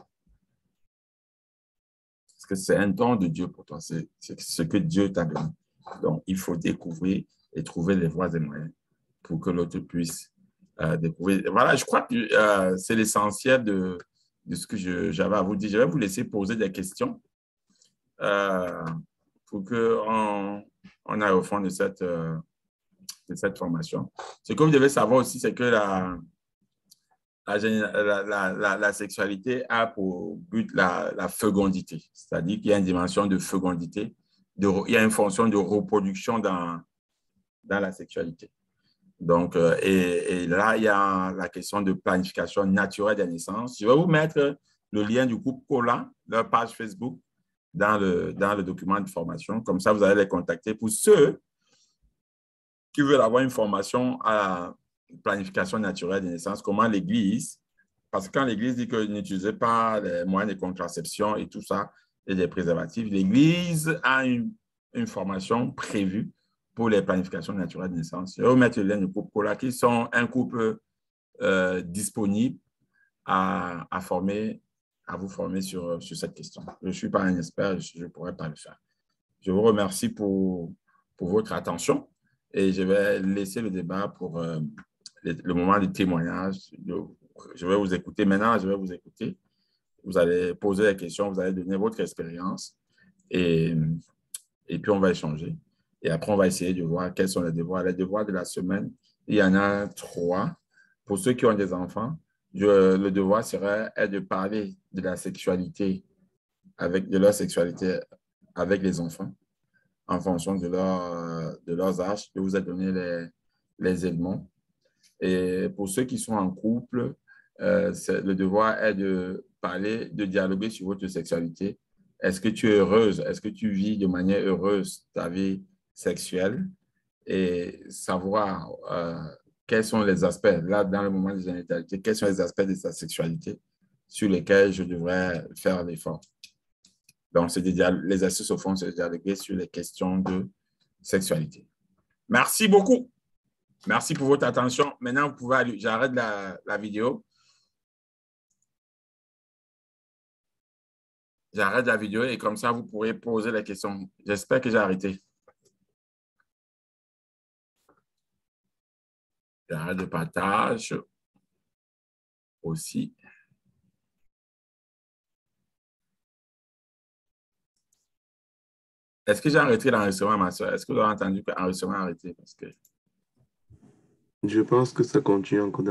Parce que c'est un don de Dieu pour toi, c'est ce que Dieu t'a donné. Donc, il faut découvrir et trouver les voies et moyens pour que l'autre puisse euh, découvrir. Voilà, je crois que euh, c'est l'essentiel de, de ce que j'avais à vous dire. Je vais vous laisser poser des questions euh, pour qu'on on aille au fond de cette, euh, de cette formation. Ce que vous devez savoir aussi, c'est que la, la, la, la, la sexualité a pour but la, la fécondité, c'est-à-dire qu'il y a une dimension de fécondité, de, il y a une fonction de reproduction dans, dans la sexualité. Donc, euh, et, et là, il y a la question de planification naturelle des naissances. Je vais vous mettre le lien du groupe Cola, leur page Facebook, dans le, dans le document de formation. Comme ça, vous allez les contacter. Pour ceux qui veulent avoir une formation à la planification naturelle des naissances, comment l'Église, parce que quand l'Église dit que n'utilisez pas les moyens de contraception et tout ça, et des préservatifs, l'Église a une une formation prévue pour les planifications naturelles de naissance. Je vais vous mettre le lien de couple Cola qui sont un couple euh, disponible à, à former, à vous former sur, sur cette question. Je ne suis pas un expert, je ne pourrais pas le faire. Je vous remercie pour, pour votre attention et je vais laisser le débat pour euh, le, le moment de témoignage. Je vais vous écouter maintenant, je vais vous écouter. Vous allez poser des questions, vous allez donner votre expérience et, et puis on va échanger. Et après, on va essayer de voir quels sont les devoirs. Les devoirs de la semaine, il y en a trois. Pour ceux qui ont des enfants, je, le devoir serait de parler de la sexualité, avec, de leur sexualité avec les enfants en fonction de, leur, de leurs âges. Je vous ai donné les, les éléments. Et pour ceux qui sont en couple, euh, le devoir est de parler, de dialoguer sur votre sexualité. Est-ce que tu es heureuse? Est-ce que tu vis de manière heureuse ta vie sexuelle? Et savoir euh, quels sont les aspects, là, dans le moment de génitalité, quels sont les aspects de sa sexualité sur lesquels je devrais faire l'effort. Donc, c'est les exercices au fond, c'est de dialoguer sur les questions de sexualité. Merci beaucoup. Merci pour votre attention. Maintenant, vous pouvez aller, j'arrête la, la vidéo. J'arrête la vidéo et comme ça, vous pourrez poser les questions. J'espère que j'ai arrêté. J'arrête le partage aussi. Est-ce que j'ai arrêté l'enregistrement, ma soeur? Est-ce que vous avez entendu que l'enregistrement a arrêté? Parce que... Je pense que ça continue encore.